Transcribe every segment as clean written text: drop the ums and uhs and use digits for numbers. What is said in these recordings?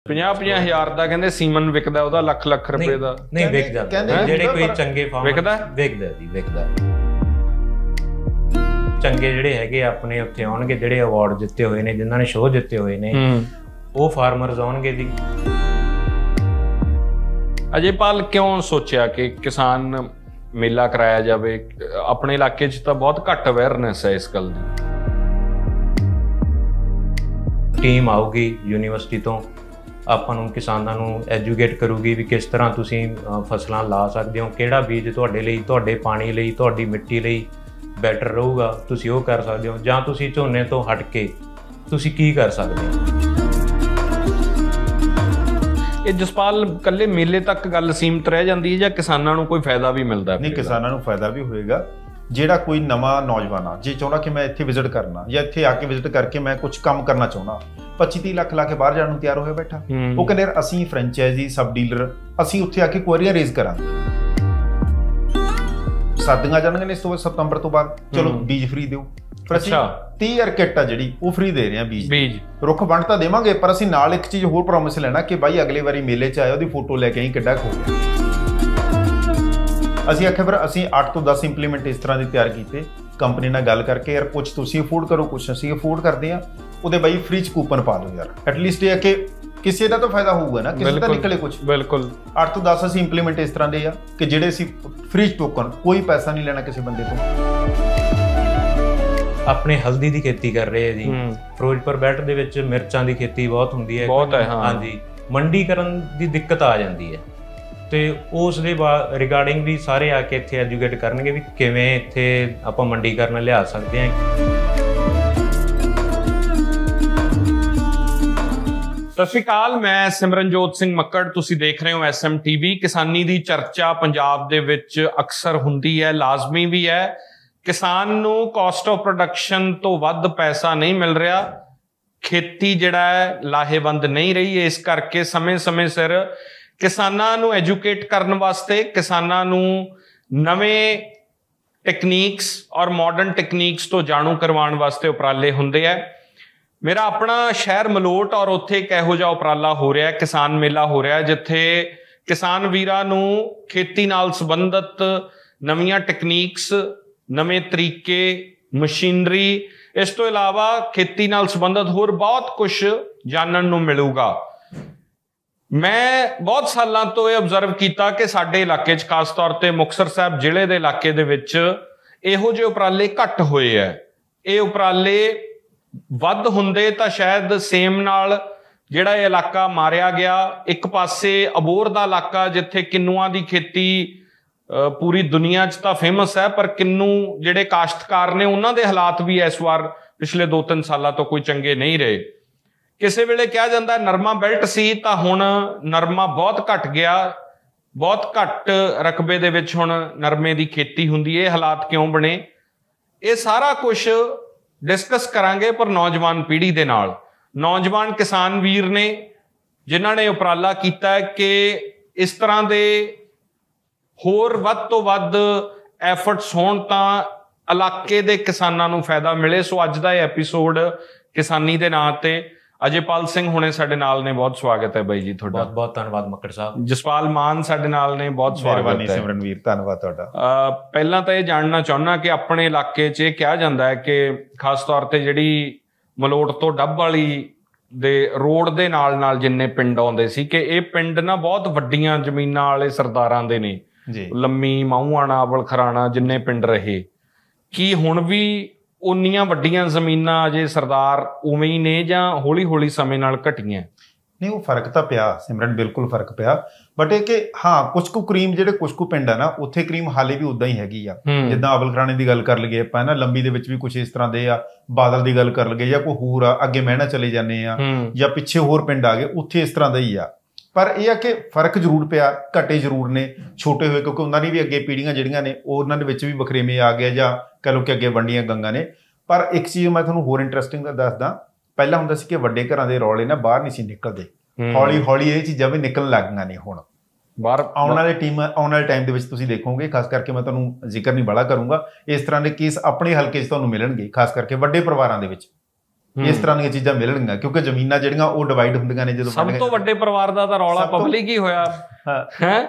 50-50 ਹਜ਼ਾਰ ਦਾ ਕਹਿੰਦੇ ਸੀਮਨ ਵਿਕਦਾ ਉਹਦਾ ਲੱਖ ਰੁਪਏ ਦਾ ਨਹੀਂ ਵਿਕਦਾ ਜਿਹੜੇ ਕੋਈ ਚੰਗੇ ਫਾਰਮ ਵਿਕਦਾ ਜੀ ਵਿਕਦਾ ਚੰਗੇ ਜਿਹੜੇ ਹੈਗੇ ਆਪਣੇ ਉੱਥੇ ਆਉਣਗੇ ਜਿਹੜੇ ਅਵਾਰਡ ਜਿੱਤੇ ਹੋਏ ਨੇ ਜਿਨ੍ਹਾਂ ਨੇ ਸ਼ੋਅ ਜਿੱਤੇ ਹੋਏ ਨੇ ਉਹ ਫਾਰਮਰਸ ਆਉਣਗੇ ਜੀ। ਅਜੇਪਾਲ ਕਿਉਂ ਸੋਚਿਆ ਕਿ ਕਿਸਾਨ ਮੇਲਾ ਕਰਾਇਆ ਜਾਵੇ? ਆਪਣੇ ਇਲਾਕੇ 'ਚ ਤਾਂ ਬਹੁਤ ਘੱਟ ਅਵੇਅਰਨੈਸ ਹੈ ਇਸ ਗੱਲ ਦੀ। ਟੀਮ ਆਊਗੀ ਯੂਨੀਵਰਸਿਟੀ ਤੋਂ ਆਪਾਂ ਨੂੰ ਕਿਸਾਨਾਂ ਨੂੰ ਐਜੂਕੇਟ ਕਰੂਗੀ ਵੀ ਕਿਸ ਤਰ੍ਹਾਂ ਤੁਸੀਂ ਫਸਲਾਂ ਲਾ ਸਕਦੇ ਹੋ, ਕਿਹੜਾ ਬੀਜ ਤੁਹਾਡੇ ਲਈ ਤੁਹਾਡੇ ਪਾਣੀ ਲਈ ਤੁਹਾਡੀ ਮਿੱਟੀ ਲਈ ਬੈਟਰ ਰਹੂਗਾ, ਤੁਸੀਂ ਉਹ ਕਰ ਸਕਦੇ ਹੋ, ਜਾਂ ਤੁਸੀਂ ਝੋਨੇ ਤੋਂ ਹਟ ਕੇ ਤੁਸੀਂ ਕੀ ਕਰ ਸਕਦੇ ਹੋ। ਇਹ ਜਸਪਾਲ ਕੱਲੇ ਮੇਲੇ ਤੱਕ ਗੱਲ ਸੀਮਤ ਰਹਿ ਜਾਂਦੀ ਹੈ ਜਾਂ ਕਿਸਾਨਾਂ ਨੂੰ ਕੋਈ ਫਾਇਦਾ ਵੀ ਮਿਲਦਾ? ਨਹੀਂ, ਕਿਸਾਨਾਂ ਨੂੰ ਫਾਇਦਾ ਵੀ ਹੋਏਗਾ। ਜਿਹੜਾ ਕੋਈ ਨਵਾਂ ਨੌਜਵਾਨ ਆ ਜੇ ਚਾਹੁੰਦਾ ਕਿ ਮੈਂ ਇੱਥੇ ਵਿਜ਼ਿਟ ਕਰਨਾ ਜਾਂ ਇੱਥੇ ਆ ਕੇ ਵਿਜ਼ਿਟ ਕਰਕੇ ਮੈਂ ਕੁਝ ਕੰਮ ਕਰਨਾ ਚਾਹੁੰਦਾ, 25-30 ਲੱਖ ਲਾ ਕੇ ਬਾਹਰ ਜਾਣ ਨੂੰ ਤਿਆਰ ਹੋਇਆ ਬੈਠਾ। ਉਹ ਕਹਿੰਦੇ ਯਾਰ ਅਸੀਂ ਫਰੈਂਚਾਈਜ਼ੀ ਸਬ ਡੀਲਰ ਅਸੀਂ ਉੱਥੇ ਆ ਕੇ ਕੁਆਰੀਆਂ ਰੇਜ਼ ਕਰਾਂਗੇ। ਸਰਦੀਆਂ ਜਾਣਗੇ ਨੇ ਇਸ ਤੋਂ ਸਤੰਬਰ ਤੋਂ ਬਾਅਦ, ਚਲੋ ਬੀਜ ਫ੍ਰੀ ਦਿਓ। ਪਰ ਅਸੀਂ 30,000 ਕਿੱਟ ਆ ਜਿਹੜੀ ਉਹ ਫ੍ਰੀ ਦੇ ਰਹੇ ਆ ਬੀਜ। ਰੁੱਖ ਵੰਡ ਤਾਂ ਦੇਵਾਂਗੇ ਪਰ ਅਸੀਂ ਨਾਲ ਇੱਕ ਚੀਜ਼ ਹੋਰ ਪ੍ਰੋਮਿਸ ਲੈਣਾ ਕਿ ਬਾਈ ਅਗਲੇ ਵਾਰੀ ਮੇਲੇ 'ਚ ਆਇਆ ਉਹਦੀ ਫੋਟੋ ਲੈ ਕੇ ਆਈ ਕਿੱਡਾ ਖੋ ਗਿਆ। ਅਸੀਂ ਆਖਿਆ ਫਿਰ ਅਸੀਂ 8 ਤੋਂ 10 ਇੰਪਲੀਮੈਂਟ ਇਸ ਤਰ੍ਹਾਂ ਦੇ ਤਿਆਰ ਕੀਤੇ ਕੰਪਨੀ ਨਾਲ ਗੱਲ ਕਰਕੇ, ਯਾਰ ਕੁਛ ਤੁਸੀਂ ਅਫੋਰਡ ਕਰੋ ਕੁਛ ਅਸੀਂ ਅਫੋਰਡ ਕਰਦੇ ਆ, ਉਹਦੇ ਬਾਈ ਫ੍ਰੀ 'ਚ ਕੂਪਨ ਪਾ ਦਿਓ ਯਾਰ। ਐਟਲੀਸਟ ਇਹ ਆ ਕਿ ਕਿਸੇ ਦਾ ਤਾਂ ਫਾਇਦਾ ਹੋਊਗਾ ਨਾ, ਕਿਸੇ ਦਾ ਨਿਕਲੇ ਕੁਛ। ਬਿਲਕੁਲ 8 ਤੋਂ 10 ਅਸੀਂ ਇੰਪਲੀਮੈਂਟ ਇਸ ਤਰ੍ਹਾਂ ਦੇ ਆ ਕਿ ਜਿਹੜੇ ਅਸੀਂ ਫ੍ਰੀ 'ਚ ਟੋਕਨ, ਕੋਈ ਪੈਸਾ ਨਹੀਂ ਲੈਣਾ ਕਿਸੇ ਬੰਦੇ ਤੋਂ। ਆਪਣੇ ਹਲਦੀ ਦੀ ਖੇਤੀ ਕਰ ਰਹੇ ਆ ਜੀ, ਫਿਰੋਜ਼ਪੁਰ ਬੈਲਟ ਦੇ ਵਿੱਚ ਮਿਰਚਾਂ ਦੀ ਖੇਤੀ ਬਹੁਤ ਹੁੰਦੀ ਹੈ। ਹਾਂਜੀ, ਮੰਡੀਕਰਨ ਦੀ ਦਿੱਕਤ ਆ ਜਾਂਦੀ ਹੈ ਤੇ ਉਸ ਦੇ ਰਿਗਾਰਡਿੰਗ ਵੀ ਸਾਰੇ ਆ ਕੇ ਇੱਥੇ ਐਜੂਕੇਟ ਕਰਨਗੇ ਵੀ ਕਿਵੇਂ ਇੱਥੇ ਆਪਾਂ ਮੰਡੀਕਰਨ ਲਿਆ ਸਕਦੇ ਹਾਂ। ਸਤਿ ਸ਼੍ਰੀ ਅਕਾਲ, ਮੈਂ ਸਿਮਰਨਜੋਤ ਸਿੰਘ ਮੱਕੜ, ਤੁਸੀਂ ਦੇਖ ਰਹੇ ਹੋ SMTV। ਕਿਸਾਨੀ ਦੀ ਚਰਚਾ ਪੰਜਾਬ ਦੇ ਵਿੱਚ ਅਕਸਰ ਹੁੰਦੀ ਹੈ, ਲਾਜ਼ਮੀ ਵੀ ਹੈ। ਕਿਸਾਨ ਨੂੰ ਕਾਸਟ ਆਫ ਪ੍ਰੋਡਕਸ਼ਨ ਤੋਂ ਵੱਧ ਪੈਸਾ ਨਹੀਂ ਮਿਲ ਰਿਹਾ, ਖੇਤੀ ਜਿਹੜਾ ਹੈ ਲਾਹੇਵੰਦ ਨਹੀਂ ਰਹੀ। ਇਸ ਕਰਕੇ ਸਮੇਂ ਸਿਰ ਕਿਸਾਨਾਂ ਨੂੰ ਐਜੂਕੇਟ ਕਰਨ ਵਾਸਤੇ, ਕਿਸਾਨਾਂ ਨੂੰ ਨਵੇਂ ਟੈਕਨੀਕਸ ਔਰ ਮਾਡਰਨ ਟੈਕਨੀਕਸ ਤੋਂ ਜਾਣੂ ਕਰਵਾਉਣ ਵਾਸਤੇ ਉਪਰਾਲੇ ਹੁੰਦੇ ਆ। ਮੇਰਾ ਆਪਣਾ ਸ਼ਹਿਰ ਮਲੋਟ ਔਰ ਉੱਥੇ ਇੱਕ ਇਹੋ ਜਿਹਾ ਉਪਰਾਲਾ ਹੋ ਰਿਹਾ, ਕਿਸਾਨ ਮੇਲਾ ਹੋ ਰਿਹਾ, ਜਿੱਥੇ ਕਿਸਾਨ ਵੀਰਾਂ ਨੂੰ ਖੇਤੀ ਨਾਲ ਸੰਬੰਧਿਤ ਨਵੀਆਂ ਟੈਕਨੀਕਸ, ਨਵੇਂ ਤਰੀਕੇ, ਮਸ਼ੀਨਰੀ, ਇਸ ਤੋਂ ਇਲਾਵਾ ਖੇਤੀ ਨਾਲ ਸੰਬੰਧਿਤ ਹੋਰ ਬਹੁਤ ਕੁਝ ਜਾਣਨ ਨੂੰ ਮਿਲੂਗਾ। ਮੈਂ ਬਹੁਤ ਸਾਲਾਂ ਤੋਂ ਇਹ ਅਬਜ਼ਰਵ ਕੀਤਾ ਕਿ ਸਾਡੇ ਇਲਾਕੇ 'ਚ, ਖਾਸ ਤੌਰ ਤੇ ਮੁਕਤਸਰ ਸਾਹਿਬ ਜ਼ਿਲ੍ਹੇ ਦੇ ਇਲਾਕੇ ਦੇ ਵਿੱਚ ਇਹੋ ਜਿਹੇ ਉਪਰਾਲੇ ਘੱਟ ਹੋਏ ਹੈ। ਇਹ ਉਪਰਾਲੇ ਵੱਧ ਹੁੰਦੇ ਤਾਂ ਸ਼ਾਇਦ ਸੇਮ ਨਾਲ ਜਿਹੜਾ ਇਹ ਇਲਾਕਾ ਮਾਰਿਆ ਗਿਆ, ਇੱਕ ਪਾਸੇ ਅਬੋਹਰ ਦਾ ਇਲਾਕਾ ਜਿੱਥੇ ਕਿੰਨੂਆਂ ਦੀ ਖੇਤੀ ਪੂਰੀ ਦੁਨੀਆ 'ਚ ਤਾਂ ਫੇਮਸ ਹੈ, ਪਰ ਕਿੰਨੂ ਜਿਹੜੇ ਕਾਸ਼ਤਕਾਰ ਨੇ ਉਹਨਾਂ ਦੇ ਹਾਲਾਤ ਵੀ ਇਸ ਵਾਰ ਪਿਛਲੇ 2-3 ਸਾਲਾਂ ਤੋਂ ਕੋਈ ਚੰਗੇ ਨਹੀਂ ਰਹੇ। ਕਿਸੇ ਵੇਲੇ ਕਿਹਾ ਜਾਂਦਾ ਨਰਮਾ ਬੈਲਟ ਸੀ ਤਾਂ ਹੁਣ ਨਰਮਾ ਬਹੁਤ ਘਟ ਗਿਆ, ਬਹੁਤ ਘੱਟ ਰਕਬੇ ਦੇ ਵਿੱਚ ਹੁਣ ਨਰਮੇ ਦੀ ਖੇਤੀ ਹੁੰਦੀ ਹੈ। ਇਹ ਹਾਲਾਤ ਕਿਉਂ ਬਣੇ, ਇਹ ਸਾਰਾ ਕੁਝ ਡਿਸਕਸ ਕਰਾਂਗੇ, ਪਰ ਨੌਜਵਾਨ ਪੀੜ੍ਹੀ ਦੇ ਨਾਲ। ਨੌਜਵਾਨ ਕਿਸਾਨ ਵੀਰ ਨੇ ਜਿਨ੍ਹਾਂ ਨੇ ਉਪਰਾਲਾ ਕੀਤਾ ਹੈ ਕਿ ਇਸ ਤਰ੍ਹਾਂ ਦੇ ਹੋਰ ਵੱਧ ਤੋਂ ਵੱਧ ਐਫਰਟਸ ਹੋਣ ਤਾਂ ਇਲਾਕੇ ਦੇ ਕਿਸਾਨਾਂ ਨੂੰ ਫਾਇਦਾ ਮਿਲੇ। ਸੋ ਅੱਜ ਦਾ ਇਹ ਐਪੀਸੋਡ ਕਿਸਾਨੀ ਦੇ ਨਾਂ ਤੇ ਅਜੇਪਾਲ ਸਿੰਘ ਹੁਣੇ ਸਾਡੇ ਨਾਲ ਨੇ, ਬਹੁਤ ਸਵਾਗਤ ਹੈ ਬਾਈ ਜੀ ਤੁਹਾਡਾ। ਬਹੁਤ ਬਹੁਤ ਧੰਨਵਾਦ ਮੱਕੜ ਸਾਹਿਬ। ਜਸਪਾਲ ਮਾਨ ਸਾਡੇ ਨਾਲ ਨੇ, ਬਹੁਤ ਸਵਾਗਤ ਹੈ। ਸਿਮਰਨਵੀਰ ਧੰਨਵਾਦ ਤੁਹਾਡਾ। ਪਹਿਲਾਂ ਤਾਂ ਇਹ ਜਾਣਨਾ ਚਾਹੁੰਦਾ ਕਿ ਆਪਣੇ ਇਲਾਕੇ 'ਚ ਇਹ ਕਿਹਾ ਜਾਂਦਾ ਹੈ ਕਿ ਖਾਸ ਤੌਰ ਤੇ ਜਿਹੜੀ ਮਲੋਟ ਤੋਂ ਡੱਬ ਵਾਲੀ ਦੇ ਰੋਡ ਦੇ ਨਾਲ ਜਿੰਨੇ ਪਿੰਡ ਆਉਂਦੇ ਸੀ, ਕਿ ਇਹ ਪਿੰਡ ਨਾ ਬਹੁਤ ਵੱਡੀਆਂ ਜ਼ਮੀਨਾਂ ਵਾਲੇ ਸਰਦਾਰਾਂ ਦੇ ਨੇ, ਲੰਮੀ, ਮਾਹੂਆਣਾ, ਅਬਲਖਰਾਣਾ ਜਿੰਨੇ ਪਿੰਡ ਰਹੇ। ਕੀ ਹੁਣ ਵੀ ਉਨੀਆਂ ਵੱਡੀਆਂ ਜ਼ਮੀਨਾਂ ਅਜੇ ਸਰਦਾਰ ਉਵੇਂ ਹੀ ਨੇ ਜਾਂ ਹੌਲੀ ਹੌਲੀ ਸਮੇਂ ਨਾਲ ਘਟੀਆਂ? ਨਹੀਂ, ਉਹ ਫਰਕ ਤਾਂ ਪਿਆ ਸਿਮਰਨ, ਬਿਲਕੁਲ ਫਰਕ ਪਿਆ। ਬਟ ਇਹ ਕਿ ਹਾਂ ਕੁਛ ਕੁ ਕਰੀਮ ਜਿਹੜੇ ਕੁਛ ਕੁ ਪਿੰਡ ਆ ਨਾ, ਉੱਥੇ ਕਰੀਮ ਹਾਲੇ ਵੀ ਉਦਾਂ ਹੀ ਹੈਗੀ ਆ। ਜਿੱਦਾਂ ਅਬਲਖਰਾਣੇ ਦੀ ਗੱਲ ਕਰ ਲਈਏ ਆਪਾਂ ਨਾ, ਲੰਬੀ ਦੇ ਵਿੱਚ ਵੀ ਕੁਛ ਇਸ ਤਰ੍ਹਾਂ ਦੇ ਆ, ਬਾਦਲ ਦੀ ਗੱਲ ਕਰ ਲਈਏ ਜਾਂ ਕੋਈ ਹੋਰ ਆ, ਅੱਗੇ ਮਹਿਣਾ ਚਲੇ ਜਾਂਦੇ ਆ ਜਾਂ ਪਿੱਛੇ ਹੋਰ ਪਿੰਡ ਆ ਗਏ, ਉੱਥੇ ਇਸ ਤਰ੍ਹਾਂ ਦਾ ਹੀ ਆ। ਪਰ ਇਹ ਆ ਕਿ ਫਰਕ ਜ਼ਰੂਰ ਪਿਆ, ਘਟੇ ਜ਼ਰੂਰ ਨੇ ਛੋਟੇ ਹੋਏ, ਕਿਉਂਕਿ ਉਹਨਾਂ ਦੀ ਵੀ ਅੱਗੇ ਪੀੜ੍ਹੀਆਂ ਜਿਹੜੀਆਂ ਨੇ ਉਹਨਾਂ ਦੇ ਵਿੱਚ ਵੀ ਵਖਰੇਵੇਂ ਆ ਗਏ, ਜਾਂ ਕਹਿ ਲਓ ਕਿ ਅੱਗੇ ਵੰਡੀਆਂ ਗੰਗਾ ਨੇ। ਪਰ ਇੱਕ ਚੀਜ਼ ਮੈਂ ਤੁਹਾਨੂੰ ਹੋਰ ਇੰਟਰਸਟਿੰਗ ਦੱਸਦਾ, ਪਹਿਲਾਂ ਹੁੰਦਾ ਸੀ ਕਿ ਵੱਡੇ ਘਰਾਂ ਦੇ ਰੌਲੇ ਨਾ ਬਾਹਰ ਨਹੀਂ ਸੀ ਨਿਕਲਦੇ, ਹੌਲੀ ਹੌਲੀ ਇਹ ਚੀਜ਼ਾਂ ਵੀ ਨਿਕਲਣ ਲੱਗ ਗਈਆਂ ਨੇ ਹੁਣ ਬਾਹਰ। ਆਉਣ ਵਾਲੇ ਟਾਈਮ ਦੇ ਵਿੱਚ ਤੁਸੀਂ ਦੇਖੋਗੇ, ਖਾਸ ਕਰਕੇ ਮੈਂ ਤੁਹਾਨੂੰ ਜ਼ਿਕਰ ਨਹੀਂ ਬੜਾ ਕਰੂੰਗਾ, ਇਸ ਤਰ੍ਹਾਂ ਦੇ ਕੇਸ ਆਪਣੇ ਹਲਕੇ 'ਚ ਤੁਹਾਨੂੰ ਮਿਲਣਗੇ, ਖਾਸ ਕਰਕੇ ਵੱਡੇ ਪਰਿਵਾਰਾਂ ਦੇ ਵਿੱਚ। ਇਸ ਤਰ੍ਹਾਂ ਦੀਆਂ ਚੀਜ਼ਾਂ ਮਿਲਣਗੀਆਂ, ਕਿਉਂਕਿ ਜ਼ਮੀਨਾਂ ਜਿਹੜੀਆਂ ਉਹ ਡਿਵਾਈਡ ਹੁੰਦੀਆਂ ਨੇ। ਜਦੋਂ ਸਭ ਤੋਂ ਵੱਡੇ ਪਰਿਵਾਰ ਦਾ ਤਾਂ ਰੌਲਾ ਪਬਲਿਕ ਹੀ ਹੋਇਆ ਹੈ,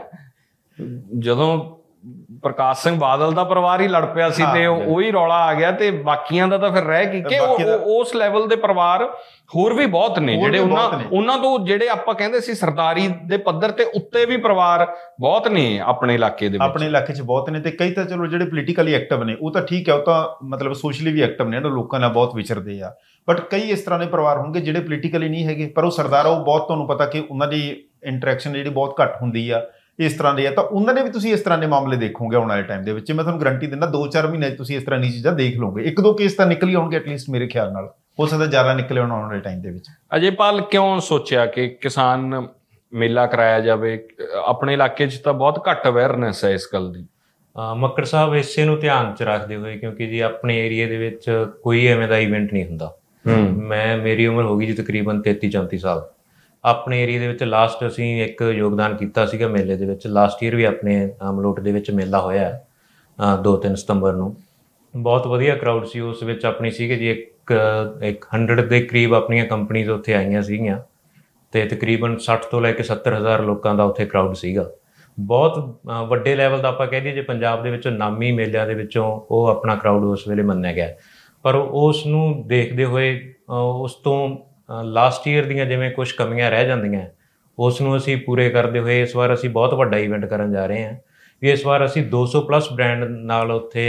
ਜਦੋਂ ਪ੍ਰਕਾਸ਼ ਸਿੰਘ ਬਾਦਲ ਦਾ ਪਰਿਵਾਰ ਹੀ ਲੜ ਪਿਆ ਸੀ ਤੇ ਉਹੀ ਰੌਲਾ ਆ ਗਿਆ, ਤੇ ਬਾਕੀਆਂ ਦਾ ਤਾਂ ਫਿਰ ਰਹਿ ਗਈ ਕਿ ਉਸ ਲੈਵਲ ਦੇ ਪਰਿਵਾਰ ਹੋਰ ਵੀ ਬਹੁਤ ਨੇ ਜਿਹੜੇ ਉਹਨਾਂ ਤੋਂ ਜਿਹੜੇ ਆਪਾਂ ਕਹਿੰਦੇ ਸੀ ਸਰਦਾਰੀ ਦੇ ਪੱਧਰ ਤੇ ਉੱਤੇ ਵੀ ਪਰਿਵਾਰ ਬਹੁਤ ਨੇ ਆਪਣੇ ਇਲਾਕੇ ਦੇ ਵਿੱਚ। ਆਪਣੇ ਇਲਾਕੇ 'ਚ ਬਹੁਤ ਨੇ, ਤੇ ਕਈ ਤਾਂ ਚਲੋ ਜਿਹੜੇ ਪੋਲੀਟੀਕਲੀ ਐਕਟਿਵ ਨੇ ਉਹ ਤਾਂ ਠੀਕ ਹੈ, ਉਹ ਤਾਂ ਮਤਲਬ ਸੋਸ਼ਲੀ ਵੀ ਐਕਟਿਵ ਨੇ, ਲੋਕਾਂ ਨਾਲ ਬਹੁਤ ਵਿਚਰਦੇ ਆ। ਬਟ ਕਈ ਇਸ ਤਰ੍ਹਾਂ ਦੇ ਪਰਿਵਾਰ ਹੋਣਗੇ ਜਿਹੜੇ ਪੋਲੀਟੀਕਲੀ ਨਹੀਂ ਹੈਗੇ, ਪਰ ਉਹ ਸਰਦਾਰ ਉਹ ਬਹੁਤ, ਤੁਹਾਨੂੰ ਪਤਾ ਕਿ ਉਹਨਾਂ ਦੀ ਇੰਟਰੈਕਸ਼ਨ ਜਿਹੜੀ ਬਹੁਤ ਘੱਟ ਹੁੰਦੀ ਆ, ਇਸ ਤਰ੍ਹਾਂ ਦੇ ਆ, ਤਾਂ ਉਹਨਾਂ ਨੇ ਵੀ ਤੁਸੀਂ ਇਸ ਤਰ੍ਹਾਂ ਦੇ ਮਾਮਲੇ ਦੇਖੋਗੇ ਆਉਣ ਵਾਲੇ ਟਾਈਮ ਦੇ ਵਿੱਚ। ਮੈਂ ਤੁਹਾਨੂੰ ਗਰੰਟੀ ਦਿੰਦਾ 2-4 ਮਹੀਨੇ ਤੁਸੀਂ ਇਸ ਤਰ੍ਹਾਂ ਦੀ ਚੀਜ਼ਾਂ ਦੇਖ ਲਓਗੇ। 1-2 ਕੇਸ ਤਾਂ ਨਿਕਲ ਹੀ ਆਉਣਗੇ ਐਟਲੀਸਟ, ਮੇਰੇ ਖਿਆਲ ਨਾਲ ਹੋ ਸਕਦਾ ਜ਼ਿਆਦਾ ਨਿਕਲੇ ਆਉਣ ਵਾਲੇ ਟਾਈਮ ਦੇ ਵਿੱਚ। ਅਜੇਪਾਲ, ਕਿਉਂ ਸੋਚਿਆ ਕਿ ਕਿਸਾਨ ਮੇਲਾ ਕਰਾਇਆ ਜਾਵੇ? ਆਪਣੇ ਇਲਾਕੇ 'ਚ ਤਾਂ ਬਹੁਤ ਘੱਟ ਅਵੇਅਰਨੈਸ ਹੈ ਇਸ ਗੱਲ ਦੀ। ਮੱਕੜ ਸਾਹਿਬ, ਇਸੇ ਨੂੰ ਧਿਆਨ 'ਚ ਰੱਖਦੇ ਹੋਏ, ਕਿਉਂਕਿ ਜੀ ਆਪਣੇ ਏਰੀਏ ਦੇ ਵਿੱਚ ਕੋਈ ਐਵੇਂ ਦਾ ਇਵੈਂਟ ਨਹੀਂ ਹੁੰਦਾ। ਮੇਰੀ ਉਮਰ ਹੋ ਗਈ ਜੀ ਤਕਰੀਬਨ 33-34 ਸਾਲ। ਆਪਣੇ ਏਰੀਏ ਦੇ ਵਿੱਚ ਲਾਸਟ ਅਸੀਂ ਇੱਕ ਯੋਗਦਾਨ ਕੀਤਾ ਸੀਗਾ ਮੇਲੇ ਦੇ ਵਿੱਚ। ਲਾਸਟ ਈਅਰ ਵੀ ਆਪਣੇ ਮਲੋਟ ਦੇ ਵਿੱਚ ਮੇਲਾ ਹੋਇਆ 2-3 ਸਤੰਬਰ ਨੂੰ। ਬਹੁਤ ਵਧੀਆ ਕਰਾਊਡ ਸੀ ਉਸ ਵਿੱਚ। ਆਪਣੀ ਸੀਗੇ ਜੀ ਇੱਕ 100 ਦੇ ਕਰੀਬ ਆਪਣੀਆਂ ਕੰਪਨੀਜ਼ ਉੱਥੇ ਆਈਆਂ ਸੀਗੀਆਂ, ਅਤੇ ਤਕਰੀਬਨ 60 ਤੋਂ ਲੈ ਕੇ 70,000 ਲੋਕਾਂ ਦਾ ਉੱਥੇ ਕਰਾਊਡ ਸੀਗਾ। ਬਹੁਤ ਵੱਡੇ ਲੈਵਲ ਦਾ ਆਪਾਂ ਕਹਿ ਦਈਏ ਜੇ ਪੰਜਾਬ ਦੇ ਵਿੱਚੋਂ ਨਾਮੀ ਮੇਲਿਆਂ ਦੇ ਵਿੱਚੋਂ ਉਹ ਆਪਣਾ ਕਰਾਊਡ ਉਸ ਵੇਲੇ ਮੰਨਿਆ ਗਿਆ। ਪਰ ਉਸ ਨੂੰ ਦੇਖਦੇ ਹੋਏ ਉਸ ਤੋਂ ਲਾਸਟ ਈਅਰ ਦੀਆਂ ਜਿਵੇਂ ਕੁਝ ਕਮੀਆਂ ਰਹਿ ਜਾਂਦੀਆਂ, ਉਸ ਨੂੰ ਅਸੀਂ ਪੂਰੇ ਕਰਦੇ ਹੋਏ ਇਸ ਵਾਰ ਅਸੀਂ ਬਹੁਤ ਵੱਡਾ ਇਵੈਂਟ ਕਰਨ ਜਾ ਰਹੇ ਹਾਂ। ਵੀ ਇਸ ਵਾਰ ਅਸੀਂ 200+ ਬ੍ਰਾਂਡ ਨਾਲ ਉੱਥੇ